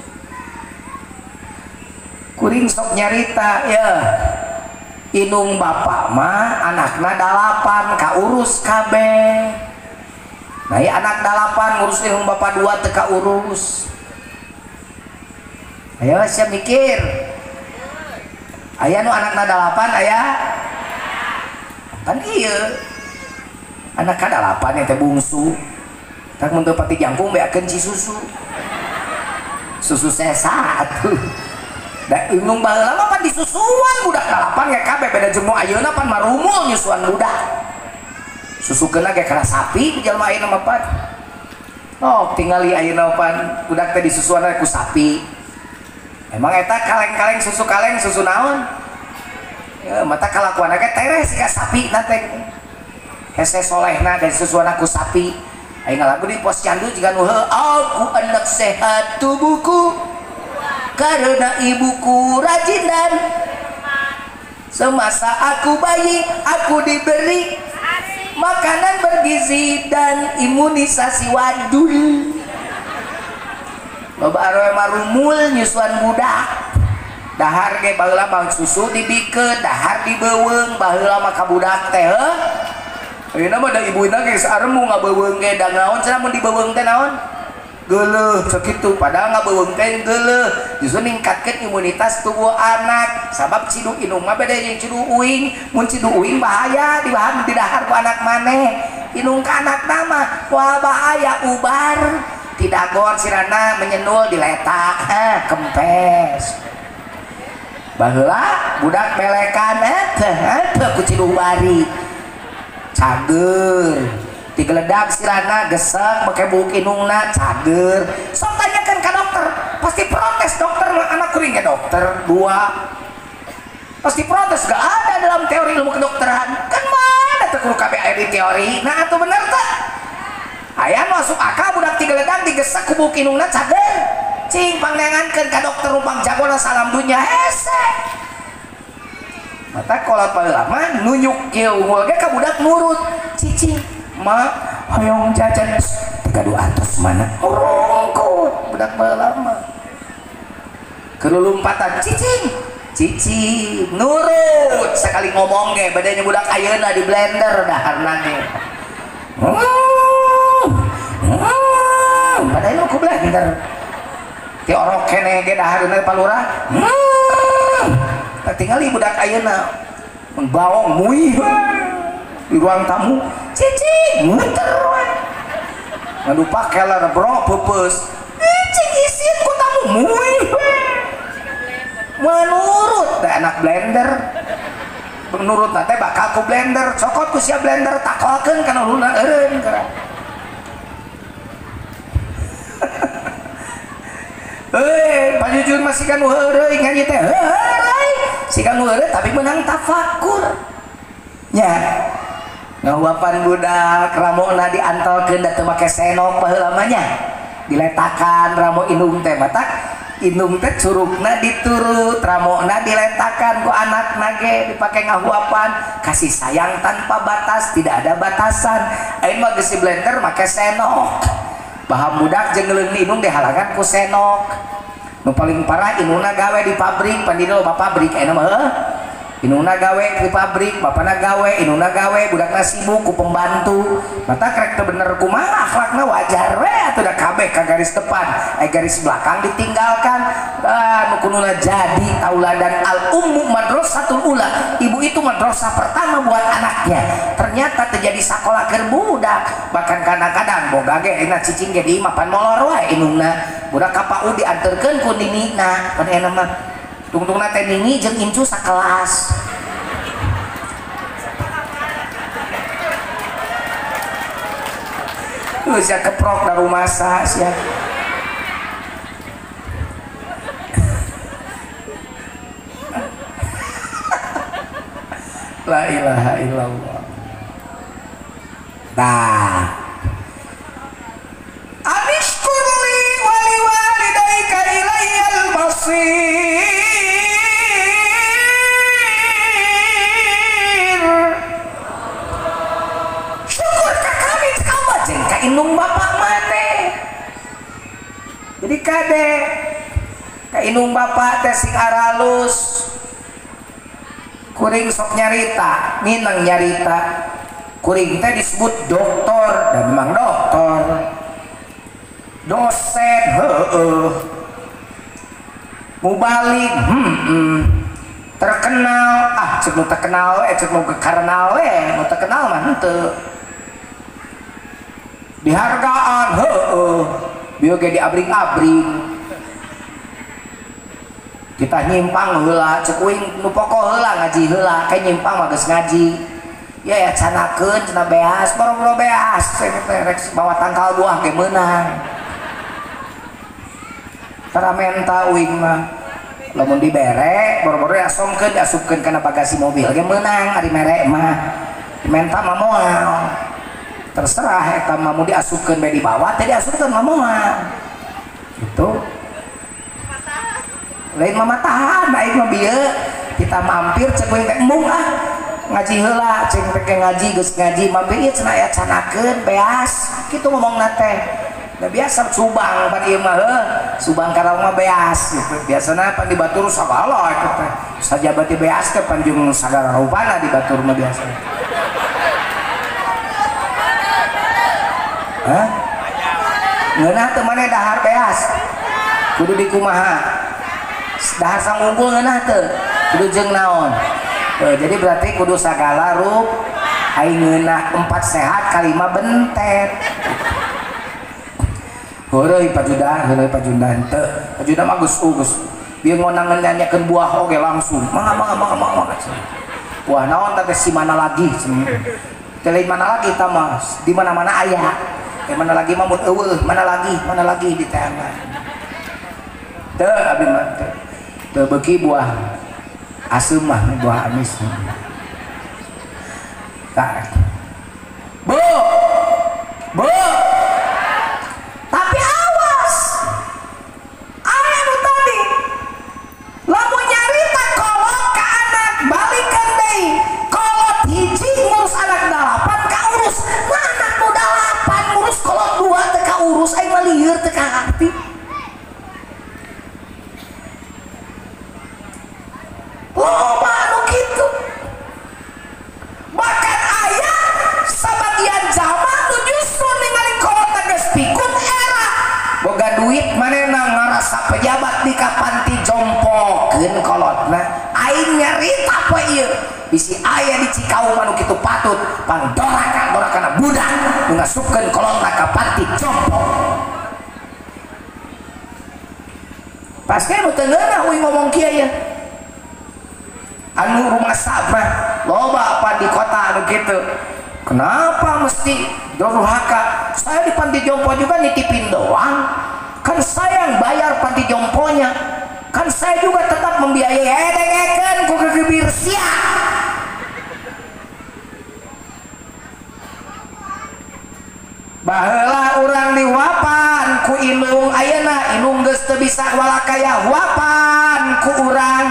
Kuring sok nyarita ya inung bapak mah anakna dalapan kaurus kabeh. Nah ya anak dalapan ngurus inung bapak dua teka urus. Ayo siap mikir. Aya nu anakna dalapan aya. Kan ieu. Anak dalapan eta bungsu. Tak mun teu pati jangkung beakeun ci susu. Susu sesa atuh. Da inung baheula mah pan disusuan budak dalapan ge kabeh beda jeung nu ayeuna pan marumul nyusuan budak. Susukeunna ge kana sapi jalma ayeuna mah pan. Oh, tingali ayeuna pan budak teh disusuan ku sapi. Emang eta kaleng-kaleng susu kaleng susu naon? Ya, mata kalakuan ge teres ka sapi na teh. Hese solehna dan susuan ku sapi. Ayeuna lagu di pos candu jiga nu heuh aku anak sehat tubuhku. Karena ibuku rajin dan semasa aku bayi aku diberi makanan bergizi dan imunisasi wadul. Loba aroe marumul nyusuan budak. Dahar ge baheula mah susu dibikeun, dahar dibeuweung, baheula mah ka budak teh heuh. Ayeuna mah da ibuina ge saremu ngabeuweung ge da naon cenah mun dibeuweung teh naon? Geuleuh sakitu padahal ngabeuweung teh geuleuh justru ningkatkeun imunitas tubuh anak sabab cidu inung mah beda jeung cidu uing mun cidu uing bahaya dibahan di dahar ku anak maneh inung ka anak nama wah bahaya ubar tidak gor sirana menyenul diletak heh kempes baheula budak melekan teh teh ku cidu bari cager digeledak sirana gesek pakai buk inungna cager sok tanyakan ke dokter pasti protes dokter anak kuring ke dokter dua pasti protes gak ada dalam teori ilmu kedokteran kan mana tuh kudu kabeh aya di teori nah atuh bener tak aya masuk akal budak digeledak digesek ku buk inungna cager cing pangnengankeun ka dokter rumpang jagona salam dunya hese mata kolot baheula mah nunyuk kieu unggul ge ka budak nurut cicing ma hoyong jajan tiga dua atas mana rongkut budak balama kelulumpatan cicing cicing nurut sekali ngomong ge badanya budak ayeuna di blender daharna ge hmm badanya ku blender ti orok keneh ge daharna palurah hmm tinggali budak ayeuna mun baong muih di ruang tamu cicing muter ngadu pake lah bro pepes cicing isin ku tamu muih menurut da anak blender menurut nate bakal ku blender cokot ku sia blender takolkeun kana uluna eureun kara heuh pajujur masih kan heureui nganya teh heureui sigan heureui tapi menang tafakur nya ngawapan budak ramona diantalkeun da teu make senok baheula mah nya diletakan ramo inung teh matak inung teh curugna diturut ramona diletakan ku anakna ge dipake ngahuapan kasih sayang tanpa batas tidak ada batasan ayeuna mah geus blender make senok baham budak jeung leung inung dihalangan ku senok nu paling parah inungna gawe di pabrik pandina loba pabrik ayeuna mah heuh inuna gawe di pabrik bapakna gawe inuna gawe budakna sibuk ku pembantu mata krek teu bener kumaha akhlakna wajar we atuh da kabeh ka garis depan eh garis belakang ditinggalkan ah nu kununa jadi tauladan al ummu madrasatul ula ibu ibu itu madrasah pertama buat anaknya. Ternyata terjadi sekolah keur budak, bahkan kadang-kadang boga ge enak cicing ge di mapan molor wae indungna budak ka P A U dianterkeun ku ninina pan enak mah tungtungna teh nini jeung incu sakelas. Geus sia keprok da rumah sa sia. La ilaha illallah. Nah, anishkurli wali walidayka ilayyal masir. Syukur ka kami kamu jeung ka indung bapak maneh. Jadi kade ka indung bapak teh sing aralus kuring sok nyarita, minang nyarita. Kuring teh disebut doktor dan memang doktor. Dosen, heeh. Mubalik, hmm, hmm. Terkenal, ah cek nu terkenal we, cek nu kekarnal we, nu terkenal mah henteu. Dihargaan, heeh. Bieu ge diabring-abring. Kita nyimpang heula cek uing nu pokok heula ngaji heula kayak nyimpang mah geus ngaji ya ya canakeun cenah beas boro-boro beas rek bawa tangkal buah ge meunang tara menta uing mah lamun dibere boro-boro asongkeun diasupkeun kana bagasi mobil ge meunang ari mere mah menta mah moal terserah eta mah mau diasupkeun bae di bawah teh diasupkeun mah moal gitu. Lain mama tahan, baik mah bieu kita mampir cek we mung ah ngaji heula cek teh ngaji geus ngaji mampir ieu cenah aya canakeun beas kitu ngomongna teh. Da biasa subang pan ieu mah heuh subang karang mah beas gitu. Biasana pan di batur sagala eta teh. Sajabat di beas teh pan jeung sagala rupana di batur mah biasa. Hah? Ngeunah teu maneh dahar beas. Kudu dikumaha? Dahar sang unggul ngeunah teu kudu jeung naon e, jadi berarti kudu sagala rup aing ngeunah empat sehat kalima bentet heureuy pajudan heureuy pajudan teu pajudan mah geus geus bieu ngonang nyanyakeun buah oge langsung mangga mangga mangga mangga buah naon teh si mana lagi teh lain mana lagi tah mah di mana-mana aya teh mana lagi mah mun eueuh mana lagi mana lagi di teh mah teu abdi mah teu teu beuki buah asem mah buah amis tak bu bu tapi awas aya nu tadi lamun nyarita kolot ka anak balikeun deui kolot hiji ngurus anak dalapan ka urus nah anak nu dalapan ngurus kolot dua teu ka urus aing mah lieur teu ka ngarti. Loba anu kitu bahkan aya sabagian zaman nu justru ningali kolot geus pikun era boga duit manehna ngarasa pejabat di ka panti jompokeun kolotna aing nyarita poe ieu bisi aya di Cikaung anu kitu patut pangdorakan-dorakana budak nu ngasupkeun kolotna ka panti jompo pasti anu teu ngeunah uing ngomong kieu ya anu rumah sabah loba apa di kota anu gitu kenapa mesti durhaka saya di panti jompo juga nitipin doang kan saya yang bayar panti jomponya kan saya juga tetap membiayai edengekeun ku gebir sia baheula urang diwapan ku indung ayeuna indung geus teu bisa walakaya wapan ku urang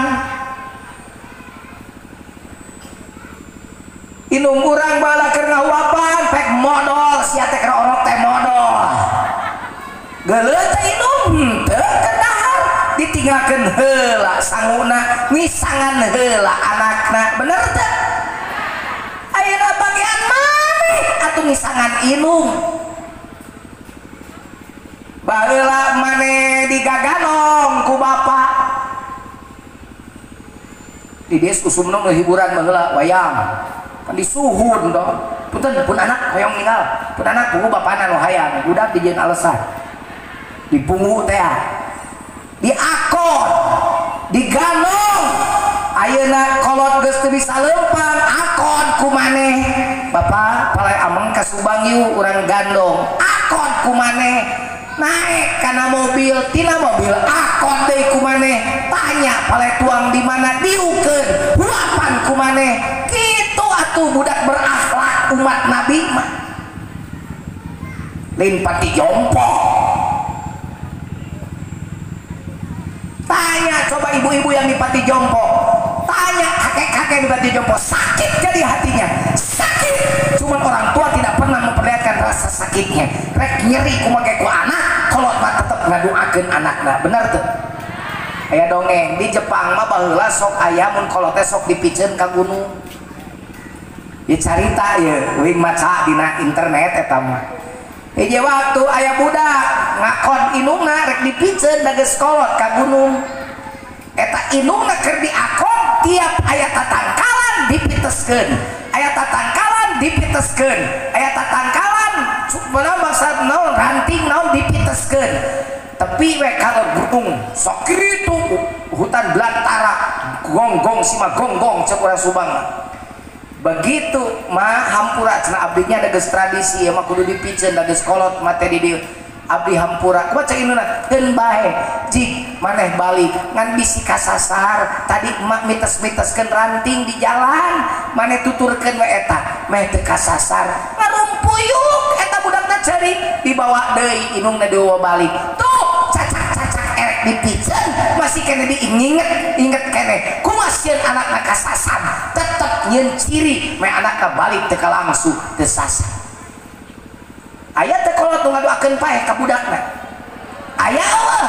indung urang bala keur ngawapan pek modal sia teh keur orok teh modal geuleuh teh indung teu kedahar ditinggalkeun heula sanguna misangan heula anakna bener teh ayeuna bagian maneh atuh misangan indung baheula maneh digaganong ku bapa di des usumna nu hiburan baheula wayang kan disuhun dong punten pun anak hoyong ninggal pun anak pungu bapana nu hayang budak dijieun alesan dipungu teh diakon diganong ayeuna kolot geus teu bisa leumpang akon ku maneh bapak palai ameng ka Subang yuk urang gandong akon ku maneh naik karena mobil tina mobil akon deui ku maneh tanya palai tuang di mana diukeun huapan ku maneh kitu atuh budak berakhlak umat Nabi mah lain pati jompo tanya coba ibu-ibu yang di pati jompo tanya kakek-kakek di pati jompo sakit jadi hatinya sakit cuman orang tua tidak pernah memperlihatkan rasa sakitnya rek nyeri kumake ku anak kalau mah tetep ngaduakeun anakna bener tuh aya dongeng di Jepang mah baheula sok aya mun kolot teh sok dipikeun ka gunung ya carita ya uing maca dina internet eta mah hiji waktu aya budak ngakon inungna rek dipikeun da geus kolot ka gunung eta inungna keur diakon tiap aya tatangkalan dipiteskeun aya tatangkalan dipiteskeun aya tatangkalan beunang bangsa naon ranting naon dipiteskeun tapi we kalau gunung sok kitu hutan belantara gonggong si mah gonggong cek urang Subang begitu mah hampura cenah abdinya ada geus tradisi ya mah kudu dipikeun da geus kolot mah teh di dieu abdi hampura kumaha cek inuna teu bae jik maneh balik ngan bisi kasasar tadi emak mites-miteskeun ranting di jalan maneh tuturkeun we eta meh teu kasasar ngarumpuyuk eta budakna ceurik dibawa deui inungna dibawa balik tuh cacak-cacak erek dipikeun masih kene diinget inget kene kumaha sieun anakna kasasar tetep nyieun ciri meh anakna balik teu kalangsu teu sasar aya teh kolot nu ngaduakeun paeh ka budakna aya Allah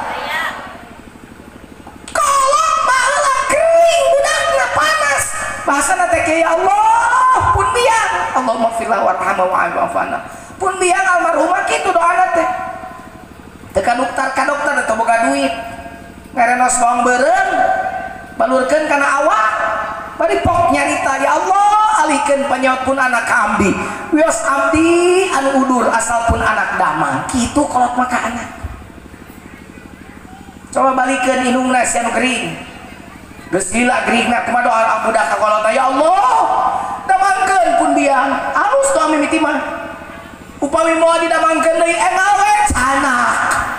kolot baheula geuning budakna panas bahasana teh ya Allah pun biang Allahumma firlahu warhamhu wa'afana pun biang almarhumah kitu doana teh teu ka dokter ka dokter teu boga duit ngarenos bawang beureum balurkeun kana awak bari pok nyarita ya Allah alikeun panyaut pun anak abdi wios abdi anu udur asal pun anak damang kitu kolot maka anak coba balikeun inungna si anu gering geus gila geringna kumaha doa budak ka kolot ya Allah damangkeun pun biang alus doa mimiti mah upami moal didamangkeun deui engal we canak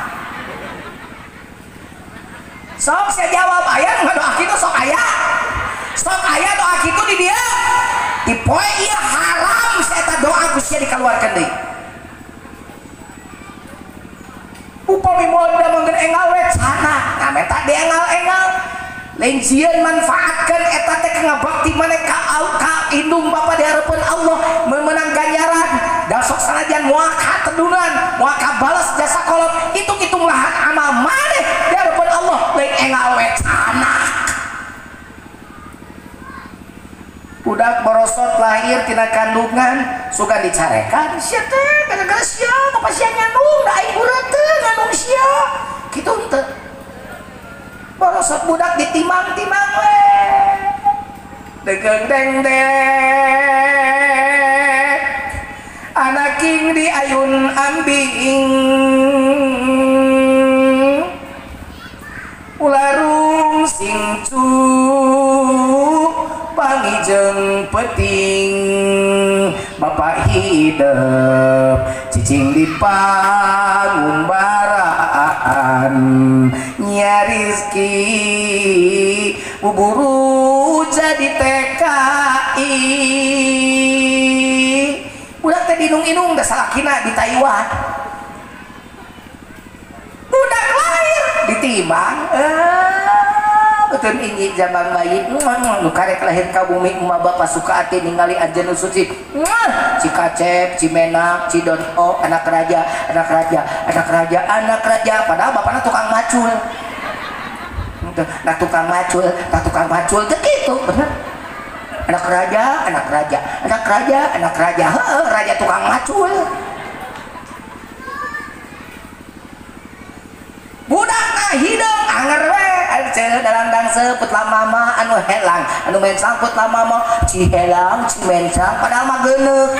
sok saya jawab aya ngadoa kitu sok aya sok aya doa kitu di dia di poe ieu haram eta doa geus dikeluarkeun deui upami moal damangkeun engal we canak ngameta di engal-engal lain sieun manfaatkeun eta teh ngabakti maneh ka ka indung bapa di hareupeun Allah meunang ganjaran da sok sanajan moal katedunan moal kabales jasa kolot hitung-hitung lahan amal maneh di hareupeun Allah lain engal we canak budak borosot lahir tina kandungan suka dicarekan sia teh gara-gara sia apa sia nyandung da aing bureut teh ngandung sia kitu henteu borosot budak ditimang-timang we degeng deng deng anak king di ayun ambing ularung singcu pangijeng peting bapak hidup cicing di pangumbaraan nyarizki buburu jadi T K I budak teh dinung-inung da salakina di Taiwan budak lahir ditimbang betul ini jabang bayi nu karek lahir ka bumi emak bapak suka ati ningali anjeun suci Cikacep, Cimenak, Cidonto, anak raja, anak raja, anak raja, anak raja padahal bapakna tukang macul nah tukang macul, nah tukang macul teh kitu bener anak raja, anak raja, anak raja, anak raja, heuh raja tukang macul budak nah hidup anger we cenah dalam mencang seput lah mama anu helang anu mencang put lah mama ci helang ci mencang padahal mah geneuk.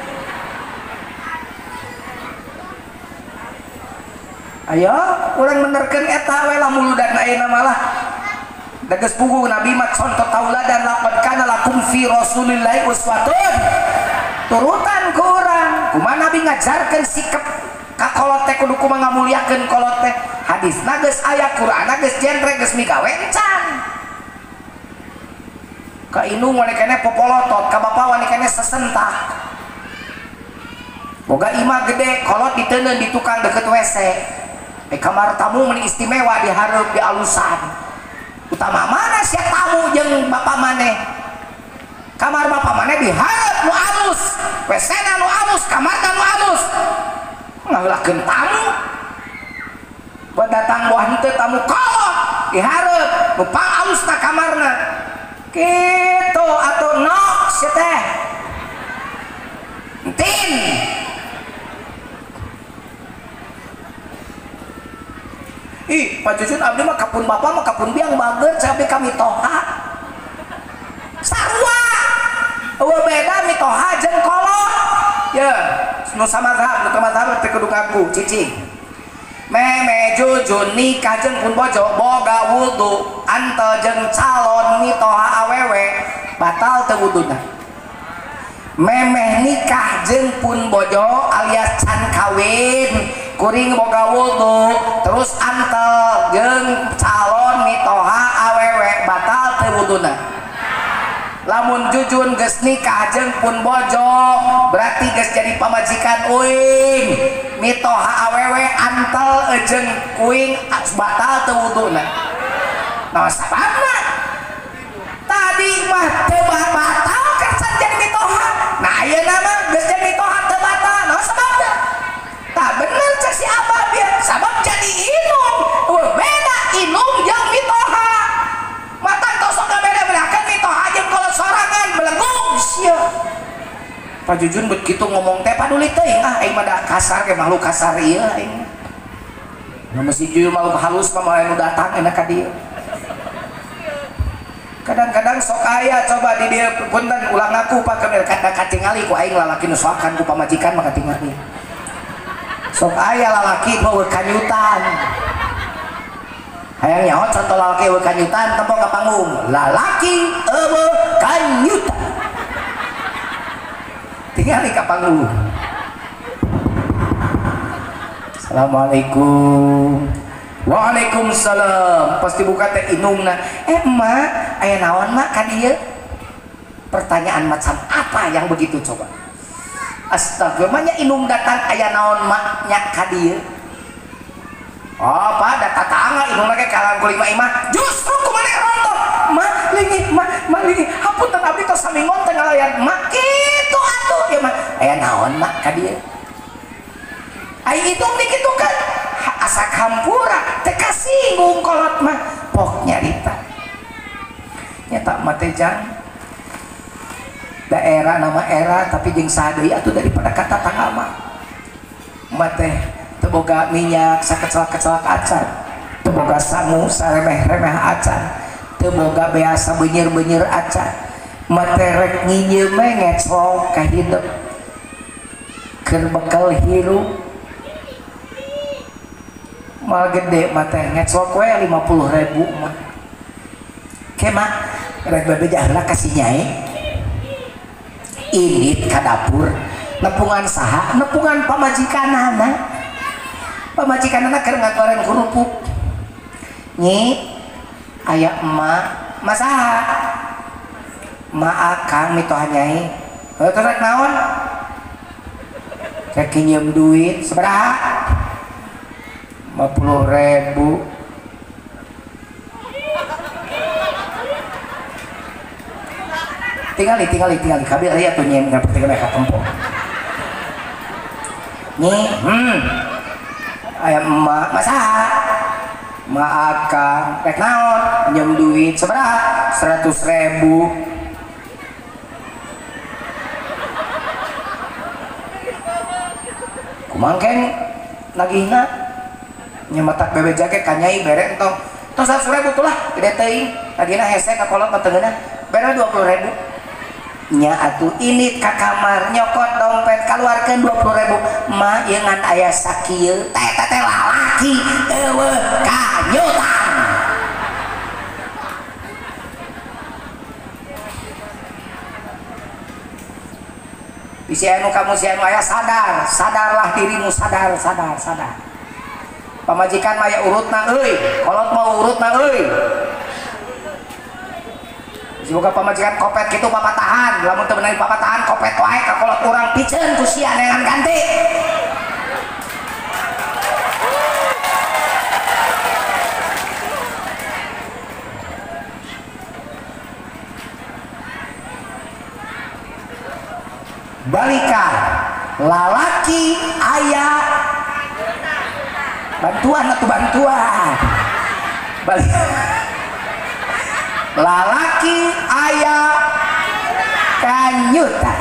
Ayo urang benerkeun eta we lamun ludan ayeuna malah dages pugu Nabi mat contoh tauladan laqad kana lakum fi rasulillahi uswatun turutan ku urang kumaha Nabi ngajarkeun sikap ka kolot teh kudu kumaha ngamuliakeun kolot teh hadis nages aya Quran nages genre geus migawe encan ka indung wani keneh popolotot ka bapa wani keneh sesentak boga imah gede kolot diteuneun di tukang deket W C eh kamar tamu meni istimewa dihareup di alusan utama mana sia tamu jeung bapak maneh kamar bapak maneh dihareup nu alus W C-na nu alus kamarna nu alus ngaheulakeun tamu buat datang buah henteu tamu kolot dihareup nu pang alusna kamarna kitu atuh nok sia teh entin ih Pak Jujun abdi mah kapun bapak mah kapun biang bager cabe kami toha sarua eueuh beda mitoha jeung kolot ya nu samazhab nu teu mazhab teh kudu ngaku cicing meme Jujun nikah jeung pun bojo boga wudu anteu jeung calon mitoha awewe batal teu wuduna memeh nikah jeung pun bojo alias can kawin kuring boga wudu terus antel jeung calon mitoha awewe batal teu wuduna lamun Jujun geus nikah jeung pun bojo berarti geus jadi pamajikan uing mitoha awewe antel jeung kuing batal teu wuduna nah sababna tadi mah teu batal kersan jadi mitoha nah ayeuna mah geus jadi mitoha teu batal nah sababna tak bener cek si abah biar sabab jadi inung beda inung yang mitoha matang tosok gak beda beda mitoha jeung kalau sorangan belegung sia Pak Jujun begitu ngomong teh paduli teuing ah aing mah da kasar ge makhluk kasar ieu aing nu mesti jujur makhluk halus mah moal anu datang enak ka dieu kadang-kadang sok aya coba di dieu punten ulang ngaku Pak kemer kada katingali ku aing lalaki nu soakan ku pamajikan mah katingali sok aya lalaki bawa kanyutan hayang nyaho contoh lalaki bawa kanyutan tempo ka panggung lalaki bawa kanyutan tinggal di ka panggung Assalamualaikum Waalaikumsalam pasti buka teh inungna eh emak aya naon mak ka dieu pertanyaan macam apa yang begitu coba astagfirullahnya inung datang aya naon mak nyak ka dieu oh Pak data tangga inung lagi kalang kulima imah justru kumaneh rontok mak lingi mak mak lingi hapunten abdi tos sami ngonteng ngalayan mak kitu atuh ya mak aya naon mak ka dieu ai hitung dikitu kan asa kampura teh kasinggung kolot mah pok nyarita nyata mah teh jang daerah nama era tapi jeung sadeuy atuh daripada kata tangama mah teh teu boga minyak sakecelak-kecelak acan teu boga sangu saremeh-remeh acan teu boga beasa beunyeur-beunyeur acan mah teh rek nginyeu meh ngeclong ka hidup keur bekal hirup mal gede mah teh ngeclok we lima puluh ribu mah ke mah rek babejah heula kasih nyai indit ka dapur nepungan saha nepungan pamajikanana pamajikanana keur ngagoreng kerupuk nyi aya emak masaha emak akang mitoha nyai heuh terus rek naon rek nyiem duit sabaraha lima puluh ribu tinggali tinggali tinggali kabel aya tuh nyen ngarti ka tempo nyi hmm aya emak masaha emak akang rek naon nyem duit sabaraha seratus ribu kumangkeng lagihna nyematak bebe jake kanyai bere entong Tos seratus ribu tuh lah gede teuing lagina hese ka kolot matengeuna bere dua puluh ribu nya atuh ini ka kamar nyokot dompet keluarkan dua puluh ribu ma ieu ngan aya sakieu teh teh lalaki eueuh kanyutan bisi anu kamu si anu aya sadar sadarlah dirimu sadar sadar sadar pamajikan maya urutna euy kolot mau urutna euy semoga pamajikan kopet gitu papatahan lamun teu beunang papatahan kopet wae ka kolot urang piceun ku sia neangan ganti balikan lalaki aya bantuan atau bantuan balik lalaki ayah kanyutan.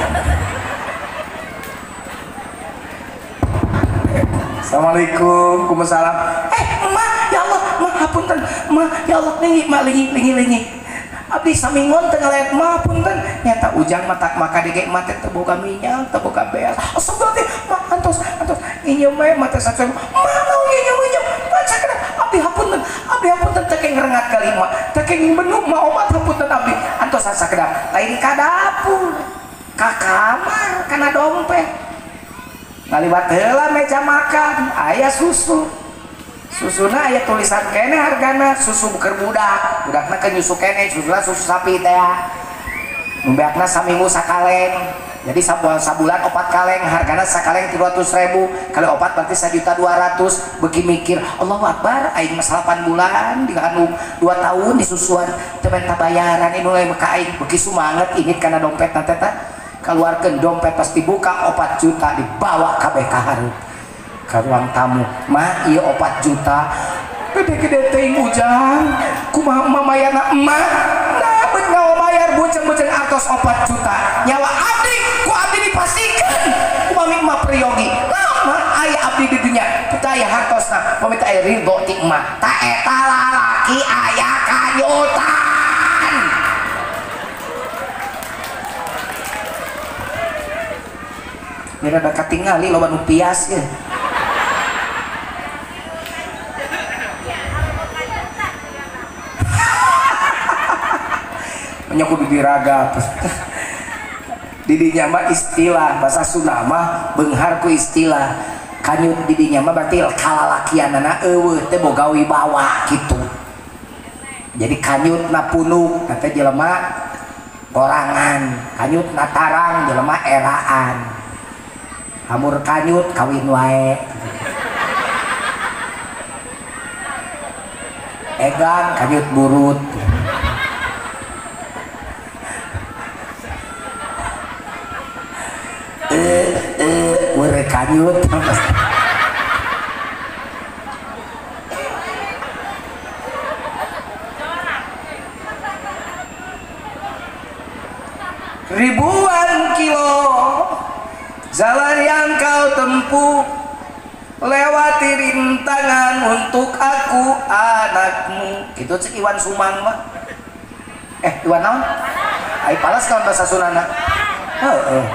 Assalamualaikum, Waalaikumsalam. Eh, emak, ya Allah, emak hapunten, emak, ya Allah, lingi, emak lingi, lingi, lingi. Abdi samingon tengah layak emak hapunten. Nyata ujang mata maka dege emak teh teu boga minyak, teu boga beas. Astagfirullah, emak antos, antos. Nginyeum we mata sakit. Emak naon nginyeum nginyeum? Baca kana. Abdi hapunten, abdi hapunten teh ngerengat kalima. Teh benuk mah obat hapunten abdi. Antos sakedah. Lain ka dapur. Ka kamar kana dompet. Ngaliwat heula meja makan aya susu susuna aya tulisan kene hargana susu buker budak budakna ke nyusu kene susuna susu sapi teh numbeakna saminggu sakaleng jadi sabulan sabulan opat kaleng hargana sakaleng tiga ratus ribu kali opat berarti satu juta dua ratus beki mikir Allahu Akbar aing mah delapan bulan di anu dua tahun disusuan teu menta bayaran ini mulai meka aing beki sumanget init kana dompet teh teh keluarkan dompet pasti buka opat juta dibawa ke B K Harut ke ruang tamu mah iya opat juta gede-gede ting ujang kumaha mamayana emak nah bener bayar buceng-buceng artos opat juta nyawa abdi ku abdi dipastikan ku mami emak priyogi lama ayah abdi di dunia kita ayah hartosna pamit ayah ridho ti emak tak eta lalaki ayah kayutan mira ada katingali loba nu pias ya. Nya kudu diragap. Didinya mah istilah bahasa Sunda mah beunghar ku istilah. Kanyut didinya mah berarti kalalakianana eueuh teh boga wibawa kitu. Jadi kanyut na punuk teh jelema orangan, kanyut na tarang jelema eraan. Hamur kanyut kawin wae egang kanyut burut eh eh were kanyut ribuan kilo jalan yang kau tempuh lewati rintangan untuk aku anakmu gitu cek Iwan Sumang mah eh Iwan naon? Ai palas kawan bahasa Sunana heeh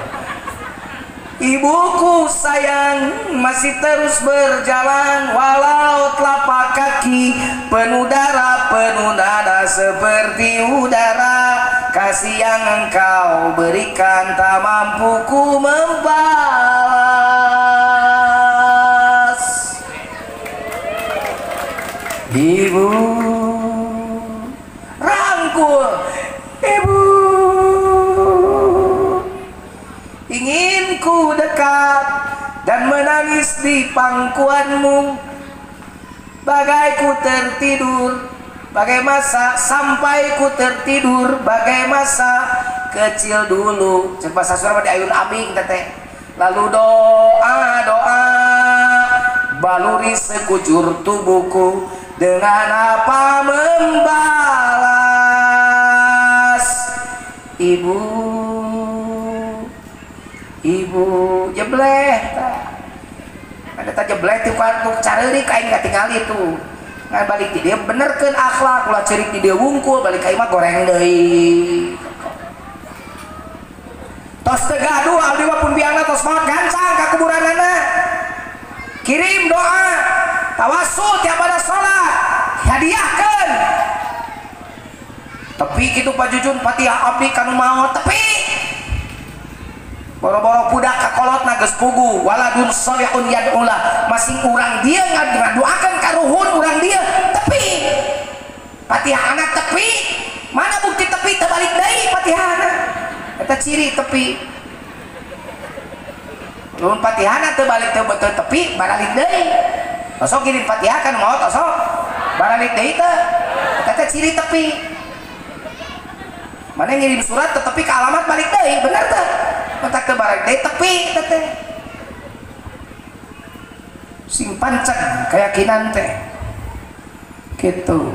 ibuku sayang masih terus berjalan walau telapak kaki penuh darah penuh nada seperti udara kasih yang engkau berikan tak mampu ku membalas ibu rangkul ibu ingin ku dekat dan menangis di pangkuanmu bagai ku tertidur bagai masa sampai ku tertidur bagai masa kecil dulu cek bahasa Sunda di ayun abing teteh lalu doa doa baluri sekujur tubuhku dengan apa membalas ibu ibu jebleh ada tak jebleh tuh kan tuh cari kain nggak tinggal itu ngan balik di dia benerkeun akhlak ulah cerik di dia wungkul balik ka imah goreng deui tos teu gaduh abdi mah pun biangna tos maot gancang ka kuburanana kirim doa tawasul tiap ada salat hadiahkeun tapi kitu Pak Jujun Fatihah abdi kanu maot tapi boro-boro budak kakolotna geus pugu waladun sholihun yad'ulah masing urang dia ngadoakeun ka ruhun urang dia tepi Fatihahna tepi mana bukti tepi teu balik deui Fatihahna eta ciri tepi lamun Fatihahna teu balik teu betul tepi balik deui tosok kirim Fatihah kan mau tosok balik deui teh eta ciri tepi mana ngirim surat tetapi ke alamat balik deui bener teh mentak ke balik deui tepi teh sing pancen keyakinan teh gitu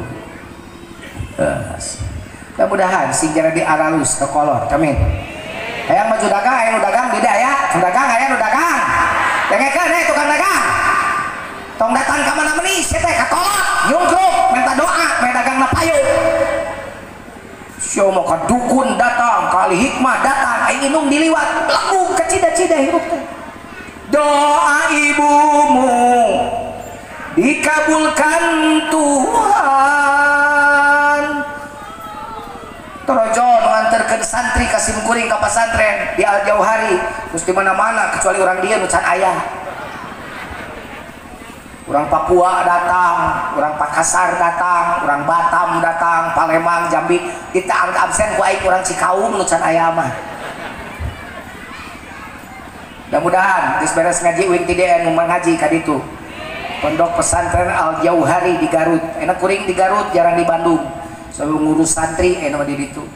mudah-mudahan sing jara diaralus ke kolot amin hayang maju dagang hayang nu dagang beda ya nu dagang hayang nu dagang dengekeun heh tukang dagang tong datang ka mana menis teh ka kolot nyungkruk minta doa me dagangna payu sia mah ka dukun datang kali hikmah datang ai inung diliwat lagu ka cida-cida hirup teh doa ibumu dikabulkan Tuhan torojo nganterkeun santri ka simkuring ka pasantren di Al Jauhari terus di mana-mana kecuali orang dia nu can aya orang Papua datang, orang Makassar datang, orang Batam datang, Palembang, Jambi kita absen ku aing orang Cikaum nu can aya mah mudah-mudahan geus beres ngaji U I N T D N nu ngaji ka ditu Pondok Pesantren Al Jauhari di Garut enak kuring di Garut jarang di Bandung selalu ngurus santri enak di ditu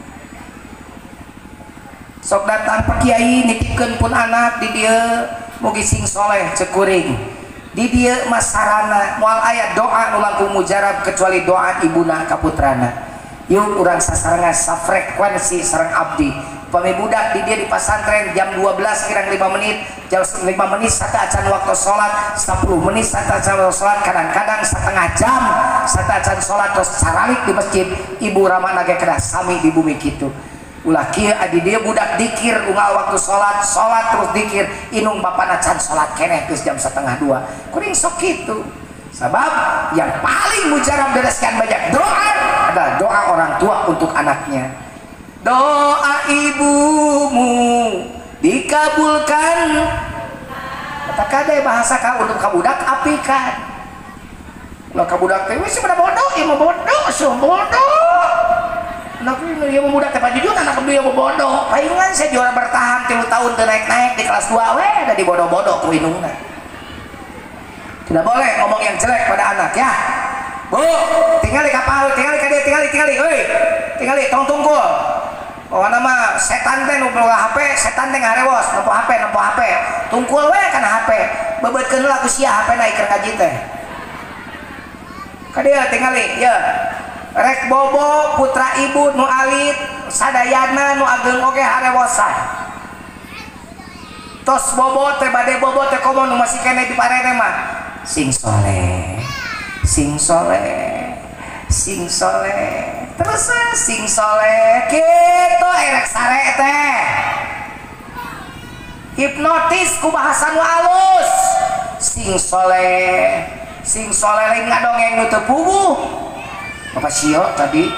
sok datang Pak Kiai nitipkeun pun anak di dieu mugi sing soleh cek kuring di dieu mah sarana moal aya doa nu langkung mujarab kecuali doa ibuna ka putrana yuk urang sasarengan safrekuensi sareng abdi upami budak di dia di pasantren jam dua belas kirang lima menit jam lima menit satu acan waktu sholat sepuluh menit satu acan waktu sholat kadang-kadang setengah jam satu acan sholat terus saralik di masjid ibu ramana ge kedah sami di bumi kitu ulah kieu adi dia budak dikir unggal waktu sholat sholat terus dikir inung bapana can sholat keneh geus jam setengah dua kuring sok kitu sebab yang paling mujarab bereskan banyak doa adalah doa orang tua untuk anaknya doa ibumu dikabulkan kata kade bahasa ka untuk kabudak apikan ulah kabudak teh wis pada bodoh ieu mah bodoh so bodoh anak ieu mah budak teh pajujun anak dia mah bodoh paingan saya juara bertahan tilu tahun teu naik-naik di kelas dua we da dibodoh-bodoh ku indungna tidak boleh ngomong yang jelek pada anak ya bu tinggali kapal tinggali ka dia tinggali tinggali euy tinggali tong tungkul oh nama setan teh nu boga H P setan teh ngarewos nempo H P nempo H P tungkul we kana H P bebeutkeun heula ku sia H P na iker ngaji teh ka dieu tingali ye rek bobo putra ibu nu alit sadayana nu ageng oge harewosan tos bobo teh bade bobo teh komo nu masih kene di parene mah sing soleh sing soleh sing soleh terus sing soleh gitu erek sare teh hipnotis ku bahasa nu alus sing soleh sing soleh lain ngadongeng nu teu puguh Bapak Sio tadi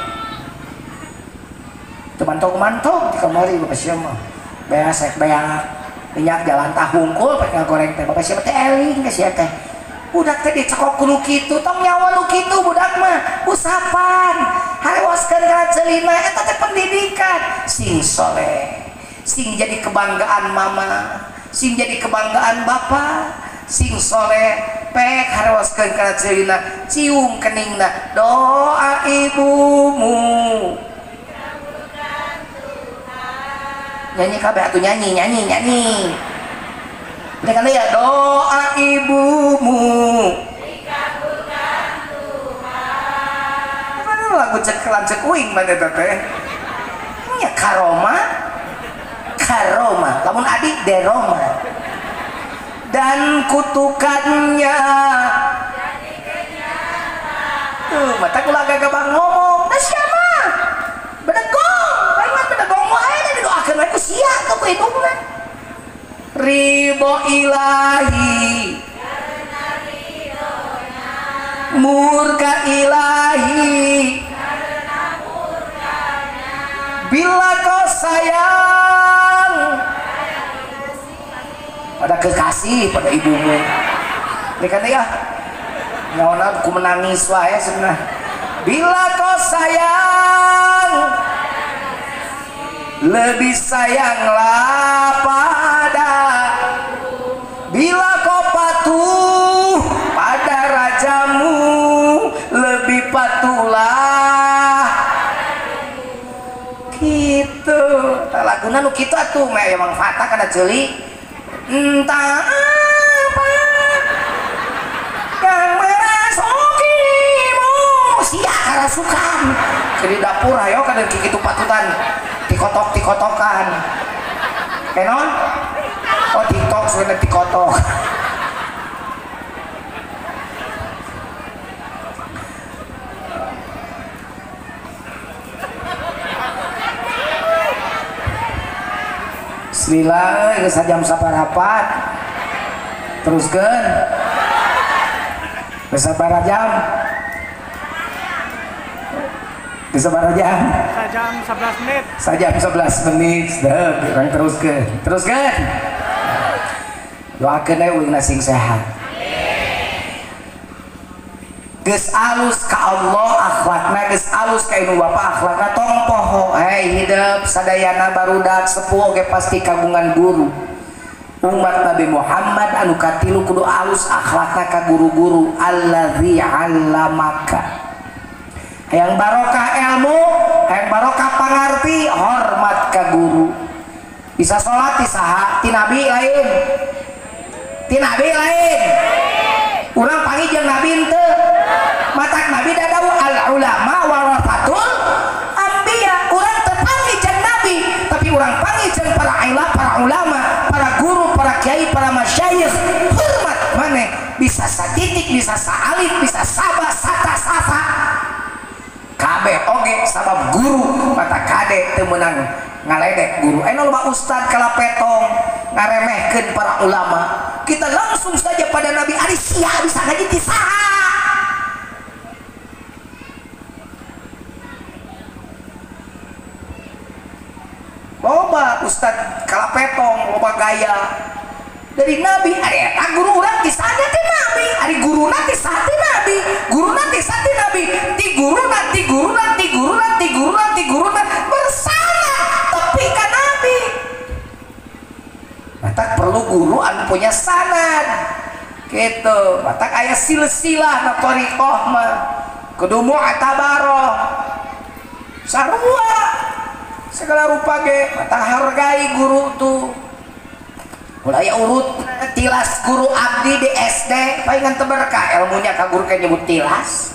teu mantong-mantong di kamari Bapak Sio mah beasek beak minyak jalan tahungkul pake ngagoreng teh Bapak Sio teh eling ka sia teh budak teh dicekok ku nu kitu tong nyawa nu kitu budak mah usapan harewaskeun kana ceulina eta teh pendidikan sing soleh sing jadi kebanggaan mama sing jadi kebanggaan bapa sing soleh pek harewaskeun kana ceulina cium keningna doa ibumu nyanyi kabeh atuh nyanyi nyanyi nyanyi dengan ya doa ibumu dikabulkan Tuhan. Mana lagu cekelan cekuing mana teh? Ya karoma, karoma. Lamun adik deroma. Dan kutukannya tuh mata kula gagabang ngomong da siapa bedegong kaingan bedegong wae da didoakeun wae ku sia tuh ku hidungna ridho ilahi murka ilahi bila kau sayang pada kekasih pada ibumu ini kan ya nyawana aku menangis wae sebenarnya bila kau sayang lebih sayanglah pada bila kau patuh pada rajamu lebih patuhlah gitu laguna nu kitu atuh mah emang fatah kana ceuli entah apa yang merasukimu sia karasukan ke di dapur ayo kada kitu patutan tikotok tikotokan kenon oh tiktok sudah tikotok Bismillah geus jam saparapat teruskeun geus sabaraha jam geus sabaraha jam sajam sebelas menit sajam sebelas menit dah urang teruskeun teruskeun doakeun we uing sing sehat geus alus ka Allah akhlakna geus alus ka inu bapa akhlakna tong poho hei hidup sadayana barudak sepuh oge pasti kagungan guru umat Nabi Muhammad anu katilu kudu alus akhlakna ka guru-guru allazi 'allamaka hayang barokah ilmu hayang barokah pangarti hormat ka guru bisa salat ti saha ti nabi lain ti nabi lain urang panggil jeung nabi teu matak nabi dadawu al ulama warasatul anbiya urang teu panggil jeung nabi tapi urang panggil jeung para ilmu para ulama para guru para kiai para masyayikh hormat maneh bisa satitik bisa saalit bisa sabah sata safa kabeh oge sabab guru mata kade teu meunang ngaledek guru aya loba ustad kalapetong ngaremehkeun para ulama kita langsung saja pada nabi ari sia bisa ngaji ti saha loba ustad kalapetong loba gaya dari nabi ari eta guru urang ti saha ti nabi ari guruna ti saha ti nabi guruna ti saha ti nabi ti guruna ti guruna ti guruna ti guruna ti guruna bersama tapi ka nabi matak perlu guru anu punya sanad gitu matak aya silsilah na thariqah mah kudu mu'tabarah sarua segala rupa ge matak hargai guru tuh mulai urut tilas guru abdi di S D palingan teu berkah ilmunya ka guru ke nyebut tilas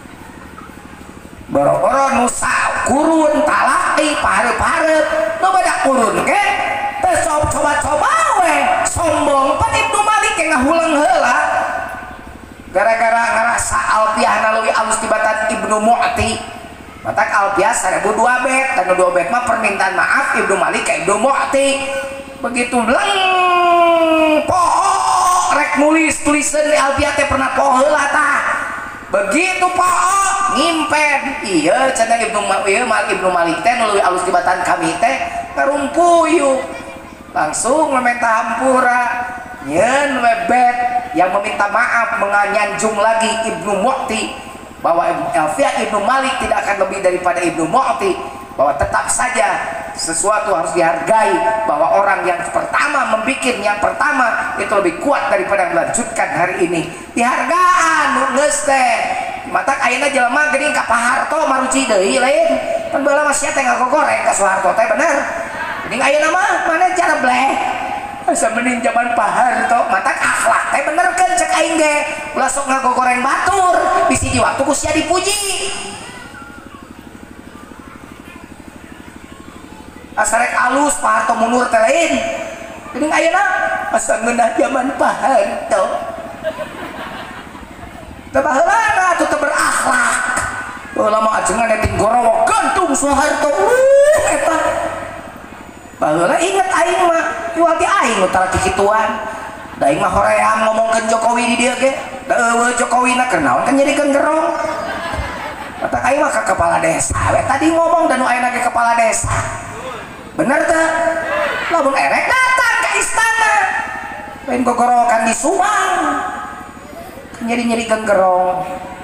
boro-boro nusa kurun talaki pahareup-hareup nu badak kurun ke teu coba-coba we sombong pan Ibnu Malik ke ngahulang heula gara-gara ngarasa alfiah nalui alus tibatan Ibnu Mu'ti matak alfiah seribu dua bet dan dua bet mah permintaan maaf Ibnu Malik ke Ibnu Mu'ti begitu leng poho rek nulis tulisan di alfiah teh pernah poho heula tah begitu poho ngimpen iya cenah Ibnu ieu mal Ibnu Malik teh nu leuwih alus tibatan kami teh karumpuyu langsung meminta hampura nyeun webet yang meminta maaf menganyanjung lagi Ibnu Mu'ti bahwa alfiah Ibnu Malik tidak akan lebih daripada Ibnu Mu'ti bahwa tetap saja sesuatu harus dihargai bahwa orang yang pertama membikin yang pertama itu lebih kuat daripada melanjutkan hari ini dihargaan geus teh matak ayeuna jelema geuning ka Paharto maruci deui lain pan baheula mah sia teh ngagogoreng ka Soeharto teh bener geuning ayeuna mah mana cara bleh asa mending zaman Paharto matak akhlak teh bener kan cek aing ge ulah sok ngagogoreng batur bisi di waktu ku sia dipuji asarek alus Pak Harto mundur teh lain geuning ayeuna asa ngeunah zaman Pak Harto teu baheulana atuh teu berakhlak lama ajengan neting gorowok gantung Soeharto uh eta baheula inget aing mah jual ti aing utara kikituan da aing mah hoream ngomongkeun Jokowi di dieu ge da eueuh Jokowi na keur naon kan nyadikeun gerong kata aing mah ka kepala desa we tadi ngomong dan nu ayeuna ge kepala desa bener teh lamun erek datang ke istana lain gogorokan di Subang kan jadi nyadikeun gerong.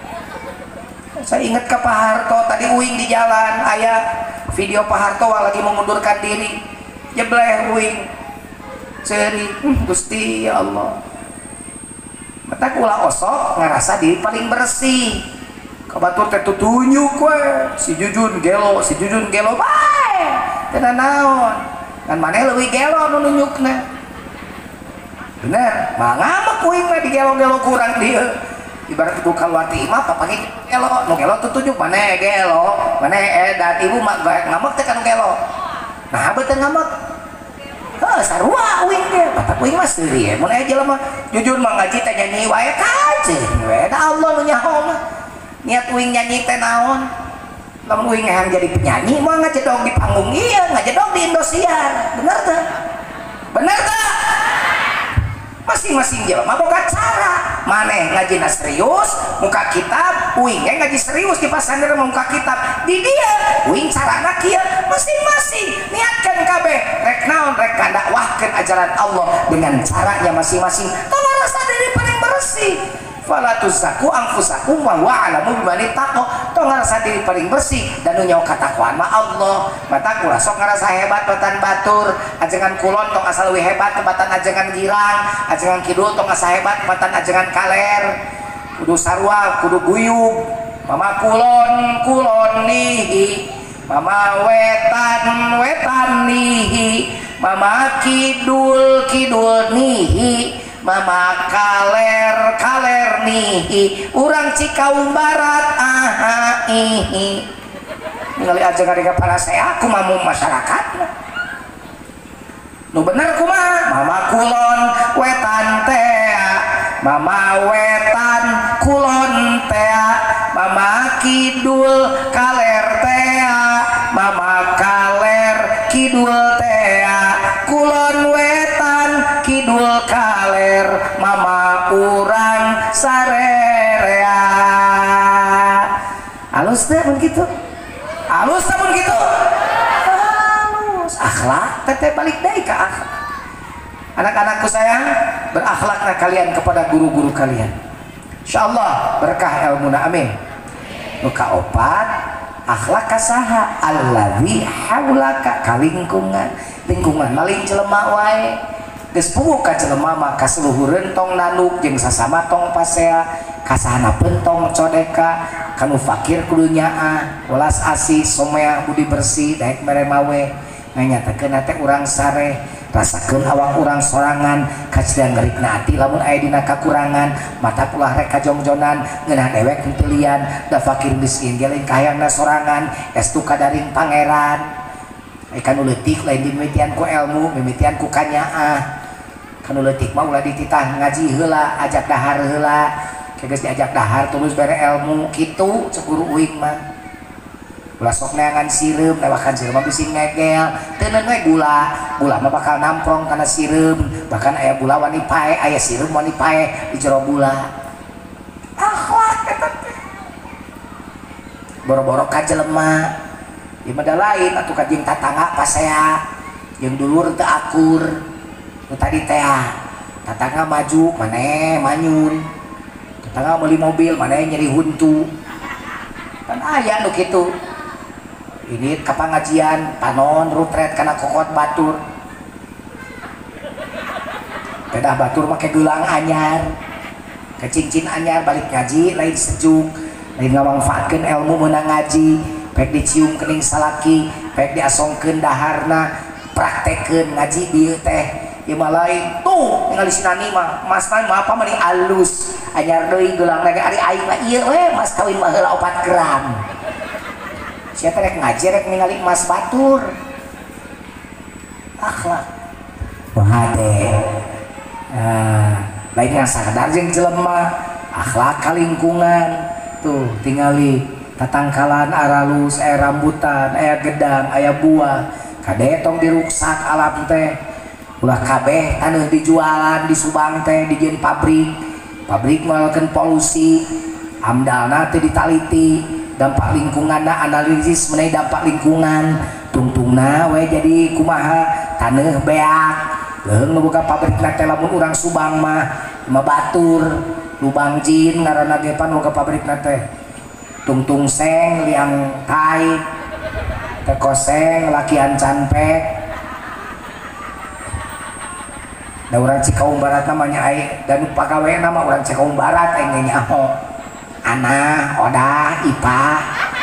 Saya ingat ke Pak Harto tadi uing di jalan ayah video Pak Harto lagi mengundurkan diri jebleh uing ceri hmm, Gusti ya Allah mata kula osok ngerasa diri paling bersih kebatur teh tunjuk we si Jujun gelo si Jujun gelo bae teu naon ngan maneh leuwih gelo nu nunjukna bener mangamak uing mah di gelo-gelo kurang dieu ibarat ibu kalwati imah papagi gelo nu gelo tuh tunjuk mana gelo mana eh dan ibu mak baik ngamak teh kan gelo nah betul ngamak heh sarua uing ge batak uing mah seuri mun aya jelema jujur mah ngaji teh nyanyi wae kaceung we da Allah nu nyaho mah niat uing nyanyi teh naon lamun uing hayang jadi penyanyi mah ngajedog di panggung ieu ngajedog di Indosiar bener teh bener teh masing-masing jelema boga cara maneh ngajina serius muka kitab uing ngaji serius di pasandar muka kitab di dia uing carana kieu masing-masing niatkeun kabeh rek naon rek dakwahkeun ajaran Allah dengan caranya masing-masing tong rasa diri paling bersih fala tuzakku anfusakum wa huwa a'lamu biman ittaqa tong ngarasa diri paling bersih dan nu nyaho katakwaan mah Allah mata kula sok ngarasa hebat batan batur ajengan kulon tong asal leuwih hebat batan ajengan girang ajengan kidul tong asa hebat batan ajengan kaler kudu sarua kudu guyub mama kulon kulon nihi mama wetan wetan nihi mama kidul kidul nihi mama kaler kaler nihi urang Cikaum Barat aha ihi ningali aja ngarega para saya aku mamu masyarakat nu bener kumaha mama kulon wetan tea mama wetan kulon tea mama kidul kaler tea mama kaler kidul tea kulon wetan kidul kaler mama urang sarerea halus teh mun kitu halus teh mun kitu halus akhlak teh balik deui ka akhlak anak-anakku sayang berakhlaklah kalian kepada guru-guru kalian insyaallah berkah ilmuna amin nu kaopat akhlak kasaha allazi haulaka kalingkungan lingkungan maling jelema wae geus puguh ka jelema mah kaseluhureun tong nanduk jeung sasama tong pasea kasahanapeun tong codeka kanu fakir kudu nyaah welas asih somea budi bersih daek mere mawe nganyatakeun teh urang sare rasakeun awak urang sorangan kacidan ngeurikna ati lamun aya dina kakurangan mata ulah rek kajongjonan ngeunah dewek teu lian da fakir miskin ge lain kahayangna sorangan estu kadaring pangeran kanu leutik lain dimimitian ku ilmu mimitian ku kanyaah kanu leutik mah ulah dititah ngaji heula ajak dahar heula geus diajak dahar tulus bere ilmu kitu cek guru uing mah ulah sok neangan sireum lewakan sireum mah bisi ngegel teu we gula gula mah bakal namprong kana sireum bahkan aya gula wani pae aya sireum wani pae di jero gula akhlak eta teh boro-boro ka jelema ieu mah lain atuh ka jeung tatangga pasea jeung dulur teu akur nu tadi teh tatangga maju maneh manyun tatangga meuli mobil maneh nyeri huntu kan aya nu kitu ini ka pangajian panon rutret kana kokot batur pedah batur make gelang anyar ke cincin anyar balik ngaji lain sejuk lain ngawangfaatkeun ilmu meunang ngaji pek dicium kening salaki pek diasongkeun daharna praktekeun ngaji dieu teh ieu mah lain tuh ningali si nani mah mas nani mah apa mah alus anyar deui gelang lagi ari aing mah ieu we mas kawin mah heula opat gram siapa rek ngaji rek ningali emas batur akhlak wahade nah lain yang sadar jeung jelema akhlak ka lingkungan tuh tingali tatangkalan aralus aya rambutan aya gedang aya buah kade tong diruksak alam teh ulah kabeh anu dijualan di Subang teh dijieun pabrik pabrik melakukan polusi amdalna teh ditaliti dampak lingkunganna analisis mengenai dampak lingkungan tungtungna we jadi kumaha taneuh beak leung nu boga pabrik na teh lamun urang Subang mah mah batur lubang jin ngaranna ge pan boga pabrik na teh tungtung seng liang tai teko seng lakian canpek da urang Cikaum Barat namanya ai dan pagawe nama urang Cikaum Barat aing nyaho Ana, Oda, Ipa,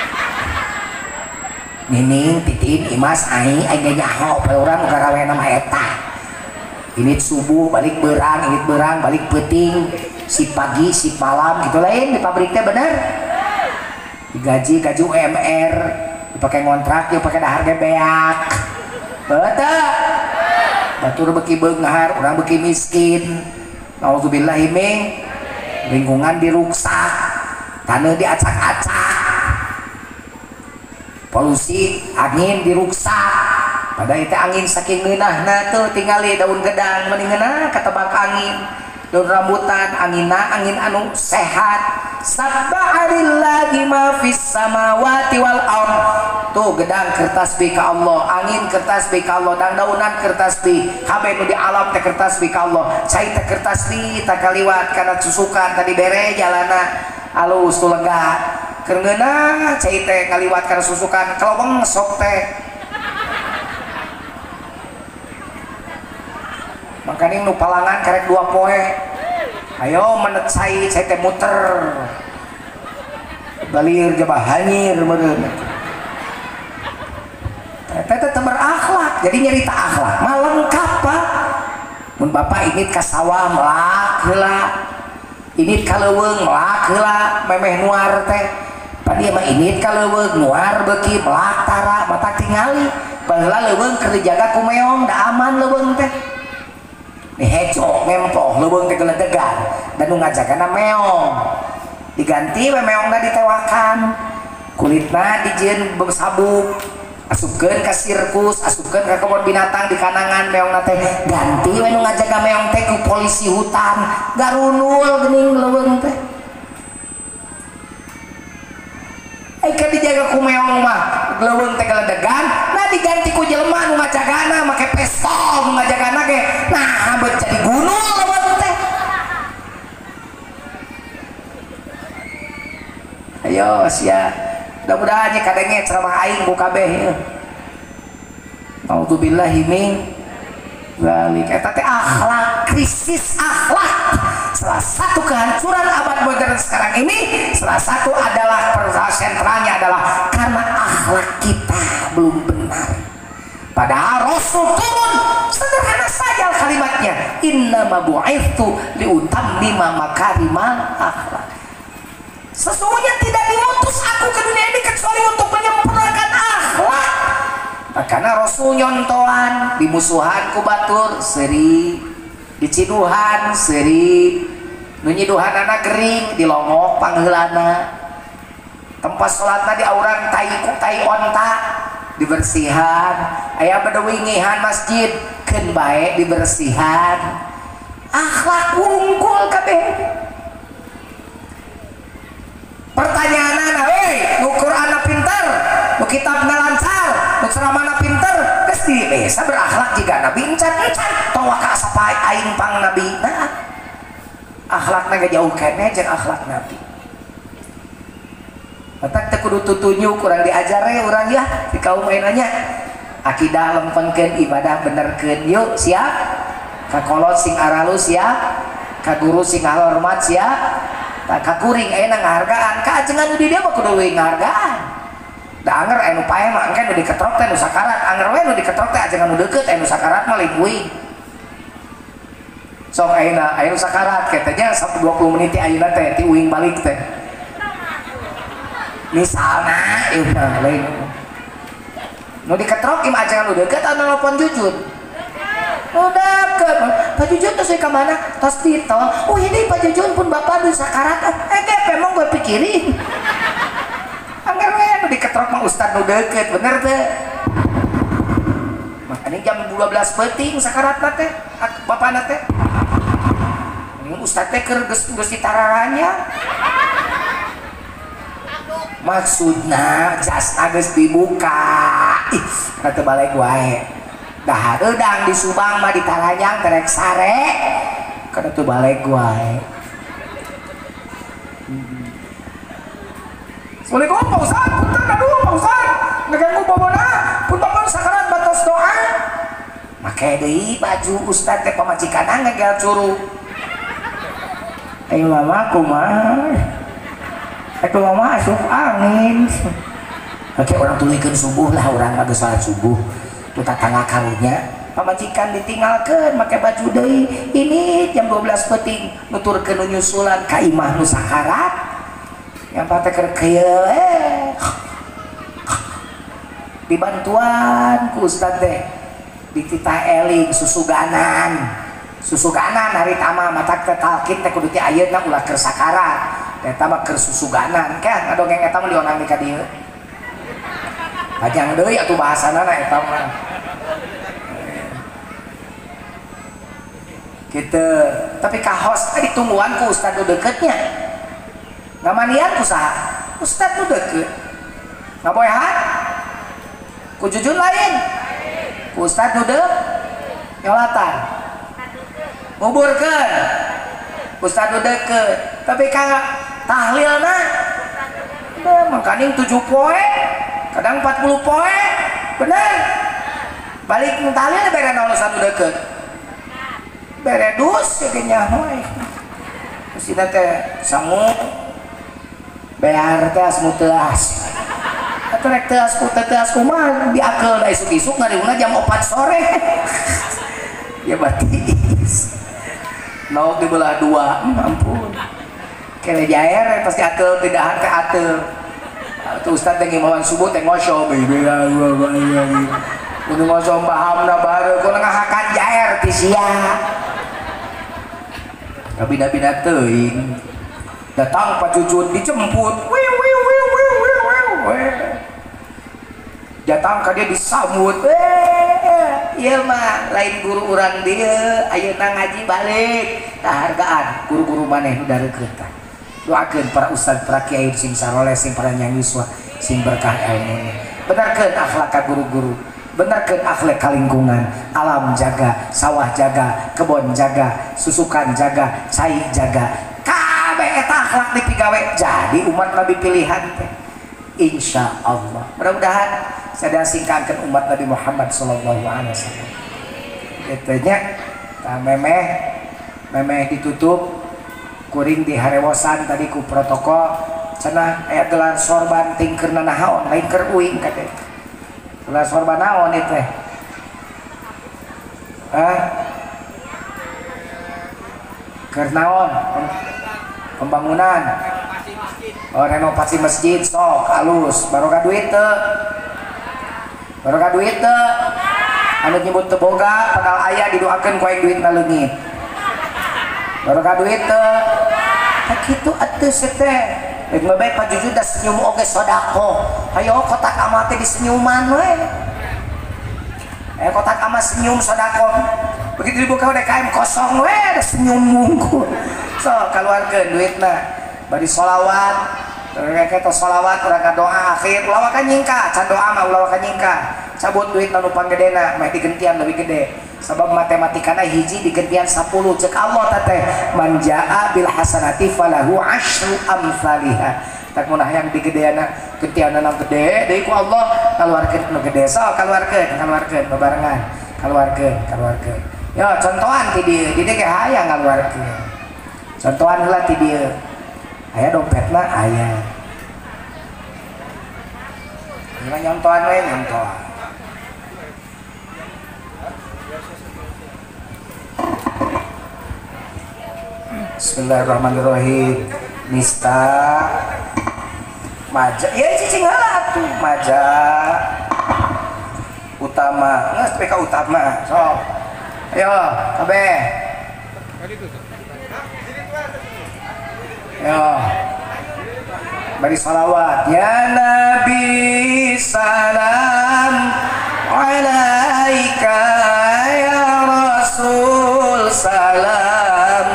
Nining, Titin, Imas, Ai, aing nyaho urang nu garawe nama eta. Init subuh balik berang, init berang balik peuting, si pagi, si malam gitu lain di pabriknya bener. Digaji gaji U M R, dipakai ngontrak, dipakai dahar ge beak. Betul. Batur beki beunghar, urang beki miskin. Nauzubillahi min lingkungan diruksak. Tanah diacak-acak polusi angin diruksak pada itu angin saking ngeunahna tuh tingali daun gedang mendingeuna katebak angin daun rambutan angina angin anu sehat sabbaharillahi ma fis samawati wal ard tuh gedang kertas bi ka Allah angin kertas bi ka Allah dan daunan kertas bi kabeh nu di alam teh kertas bi ka Allah cai teh kertas bi tak kaliwat kana susukan tadi bere jalana alus tuh lega kerengeuna cai teh kaliwat kana susukan kelobeng sok teh makanya nu palangan karek dua poe ayo menet cai cai teh muter balir jabah hanyir meureun eta teh berakhlak jadi nyarita akhlak mah lengkap Pak mun bapak init ka sawah melak heula init kaleuweung melak heula memeh nuar teh padi mah init kaleuweung nuar beuki melak tara mata tingali baheula leuweung keur dijaga ku meong da aman leuweung teh nih heco mempoh leuweung teh geledegan dan nu ngajagana meong diganti we meongna ditewakan kulitna dijieun sabuk asupkeun ka sirkus asupkeun ka kebun binatang di kanangan meongna teh ganti we nu ngajaga meong teh ku polisi hutan garunul geuning leuweung teh ai ka dijaga ku meong mah leuweung teh galedegan nah diganti ku jelema nu ngajagana make pistol nu ngajagana ge nah beut jadi gunul leuweung teh ayo sia mudah-mudahan kadangnya ceramah aing ku kabeh ya. Nauzubillahi min dzalik. Eta teh akhlak, krisis akhlak. Salah satu kehancuran abad modern sekarang ini, salah satu adalah persoalan sentralnya adalah karena akhlak kita belum benar. Padahal Rasul turun sederhana saja kalimatnya, innama bu'itsu liutammima makarimal akhlak. Sesungguhnya tidak diutus aku ke dunia ini kecuali untuk menyempurnakan akhlak. Makanya Rasul nyontohan di musuhan ku batur seri, di ciduhan seri, nu nyiduhan anak gering di longok pangheulana. Tempat sholatna di aurang tai ku tai onta dibersihan, aya bedewingihan masjid keun bae dibersihan. Akhlak wungkul kabeh. Pertanyaanana, hei, nu Qur'anna pinter, nu kitabna lancar, nu ceramahna pinter, geus bisa berakhlak jika Nabi encan-encan tawa ka sapai aing pang Nabi. Nah, akhlakna gak jauh kene jeung akhlak Nabi. Matak teu kudu tutunyuk kurang diajar we urang ya di kaum mainanya. Akidah lempengkeun ibadah benerkeun yuk siap. Ka kolot sing aralus siap. Ka guru sing hormat siap. Tak kakuring aya ngahargaan ka ajengan di dia mah kudu we ngahargaan da anger aya nu pae mah engke nu diketrok teh nu sakarat anger we nu diketrok teh ajengan nu deukeut aya nu sakarat mah lingkuing sok ayeuna aya nu sakarat katanya dua puluh menit ayeuna teh ti uing balik teh misalna ieu mah lain nu diketrok im ajengan nu deukeut anu nelpon jujur udah ke Pak Jujun tuh saya kemana tos ditol oh ini Pak Jujun pun bapak di sakarat eh kayak memang gue pikirin ketrok mah ustad nu deket bener teh makanya jam dua belas penting sakaratna teh bapana teh ini ustad teh keur geus geus ditararannya maksudna jasna geus dibuka ih kata balik wae dah eudang di Subang mah ditaranyang terek sare kada teu balik wae. Assalamualaikum Pak Ustaz, punten aduh Pak Ustaz ngeganggu bobona pun bangun sakarat batos doa make deui baju Ustaz teh pamajikanna ngegel curug ayo mama kumaha itu mama asup angin oke orang tulikeun subuh lah orang mah geus salat subuh tu tatangga karunya pamajikan ditinggalkeun make baju deui ini jam dua belas penting nuturkeun nyusulan ka imah nu sakarat yang patah kerkeu eh dibantuan ku Ustaz teh dititah eling susuganan susuganan hari tama matak teh talkin teh kudu ti ayeuna ulah keur sakarat eta mah keur susuganan kan ngadongeng eta mah dionang di ka dieu pajang deui atuh bahasanana eta mah kitu tapi kahos teh ditungguan ku Ustaz nu deketnya ngamanian usaha Ustaz nu deket ngaboehan ku jujun lain ku Ustaz nu deket nyolatan nguburkeun Ustaz nu deket tapi kagak tahlilna udah mangkaning tujuh poe kadang empat puluh poe bener balik tahlil bere naon Ustaz nu deket bere dus kayaknya we sida teh sangu bear teas muteas atau rek teas ku teas kumaha diakeul da isuk-isuk ngariungna jam opat sore ya batis naok di belah dua ampun kene jaer pasti akeul tidak hake ateul atuh ustad teh ngimauan subuh teh ngosong bebe kudu ngosong pahamna bareu kudu ngahakan jaer ti sia kabina-bina teuing datang Pak Jujun dijemput wiu wiu wiu wiu wiu wiu datang ke dia disambut eh iya mah lain guru orang dia ayeuna ngaji balik hargaan guru-guru maneh nu dareukeun tah doakeun para ustaz para kiai sing saroleh sing para nyanyiswa sing berkah ilmu benarkeun akhlak ka guru-guru benarkeun akhlak ka lingkungan alam jaga sawah jaga kebon jaga susukan jaga cai jaga eta akhlak dipigawe jadi umat Nabi pilihan teh insya Allah mudah-mudahan saya singkatkan umat Nabi Muhammad sallallahu alaihi wasallam itunya nah, memeh memeh ditutup kuring di harewosan tadi ku protokol cenah aya gelar sorban tingkeurna naon lain keur uing kate gelar sorban naon itu teh ah keur naon pembangunan oh renovasi masjid sok halus barokah duit teu barokah duit teu anu nyebut teu boga padahal aya didoakeun ku aing duitna leungit barokah duit teu tah kitu atuh teh rek mah bae Pak Jujun da senyum oge sodako hayo kotak amal teh disenyuman we eh kotak amal senyum sodako begitu dibuka udah kain kosong we ada senyum mungkul so keluarkan duitna bari sholawat mereka itu sholawat urang doa akhir ulah wae nyingka can doa mah ulah wae nyingka cabut duit nu panggedena mah digentian lebih gede sabab matematikana hiji digentian sepuluh cek Allah teh manjaa bil hasanati falahu asyru amsalihha tak munah yang digedeana gentian nang gede deui ku Allah kaluarkeun nu gede so kaluarkeun kaluarkeun bebarengan kaluarkeun kaluarkeun yo contohan ti dieu di dieu ge hayang ngaluarkeun contohan heula ti dieu aya dompetna aya ieu nyontohan we nyontohan Bismillahirrahmanirrahim nista maja ya cicing heula atuh maja utama geus P K utama sok ayo kabeh yo bari salawat ya Nabi salam alaika ya Rasul salam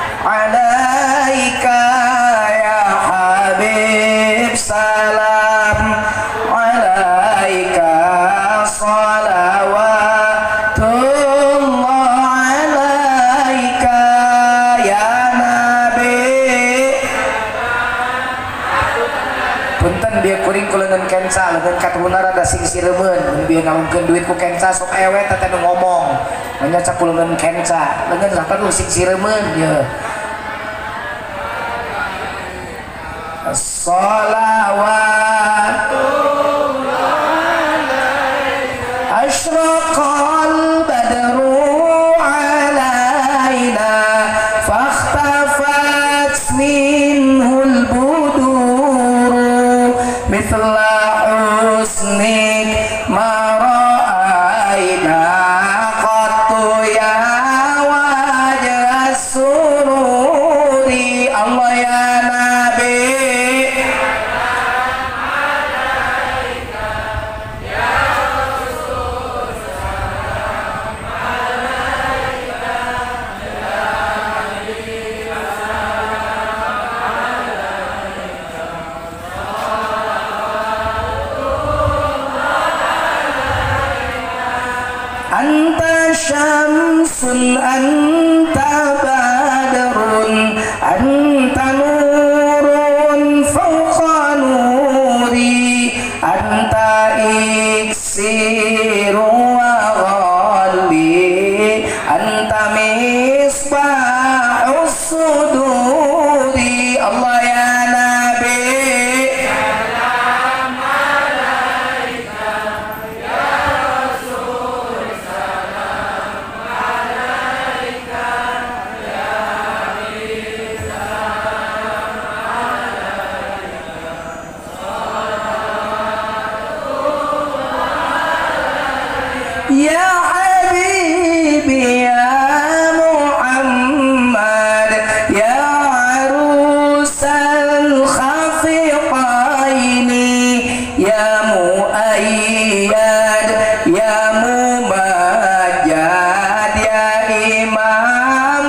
alaika ya Habib salam alaika salawatullah alaika ya Nabi. Punten dia kuring kulengan kenca leungeun katunar ada sing siremeun bieu ngalungkeun duit ku kenca sok ewe teh nu ngomong nya cak kulengan kenca leungeun lah kan sing siremeun dia salawatullah asyraqal badru alaina fakhtafat minhul buduru mithla husnik ma ra'aina qattu ya wajah sururi Allah ya Nabi. Anta syamsun anta badrun anta nurun fawqa nuri anta iksiru wa ghalli anta misbahus suduri Allah ya Nabi. Ya Habibi ya Muhammad ya arusal khafiqaini ya muayyad ya mumajjad ya imam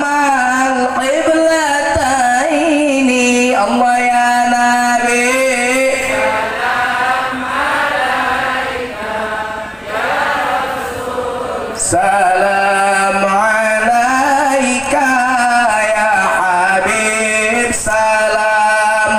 al-qiblataini Allah ya Nabi. Salam alaika ya Habib salam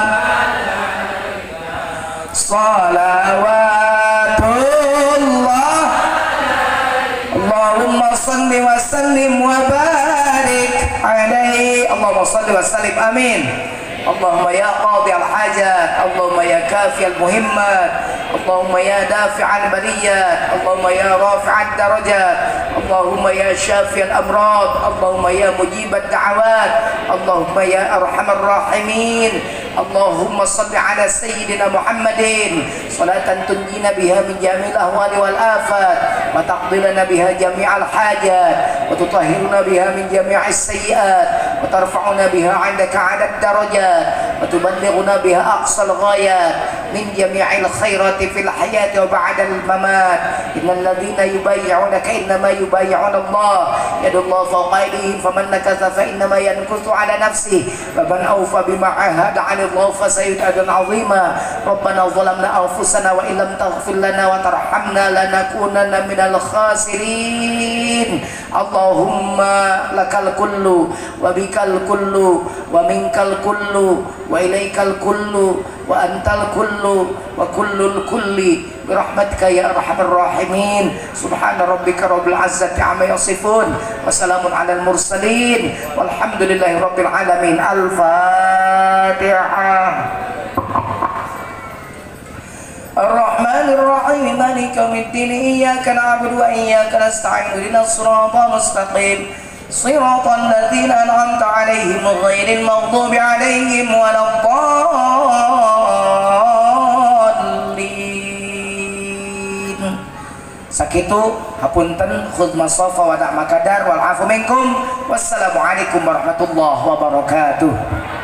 salawatullah Allahumma salli wa sallim wa barik alaihi Allahumma salli wa sallim amin. Allahumma ya qadi al-hajat Allahumma ya kafi al-muhimmat Allahumma ya dafi' al-bariyat Allahumma ya rafi' al-darajat Allahumma ya syafi al-amrad Allahumma ya mujib al-da'awat Allahumma ya arhamar rahimin Allahumma salli ala sayyidina Muhammadin salatan tunjina biha min jamil ahwali wal afat wa taqdilana biha jami'al hajat wa tutahhiruna biha min jami'is sayyiat wa tarfa'una biha 'indaka 'adad darajat wa tuballighuna biha aqsal ghayat min jami'il khairati fil hayati wa ba'dal mamat innal ladzina yubayyi'unaka innama yubayyi'una Allah yadullahu fawqa aydihim faman nakatha fa innama yankusu 'ala nafsihi wa man awfa bima 'ahada 'ala Allah fa sayyidun 'azima rabbana zalamna anfusana wa illam taghfir lana wa tarhamna lanakunanna minal khasirin Allahumma lakal kullu wa bikal kullu wa minkal kullu wa ilaikal kullu wa antal kullu wa kullul kulli birahmatika ya arhamar rahimin subhana rabbika rabbil izzati amma yasifun wa salamun alal mursalin walhamdulillahi rabbil alamin. Al-Fatihah. Ar-Rahmanir Rahim Maliki yaumiddin iyyaka na'budu wa iyyaka nasta'in ihdinas siratal mustaqim siratal ladzina an'amta 'alaihim ghairil maghdubi 'alaihim waladdallin. Sakitu hapunten khudz masafa wa da' makadar wal afu minkum wassalamu alaikum warahmatullahi wabarakatuh.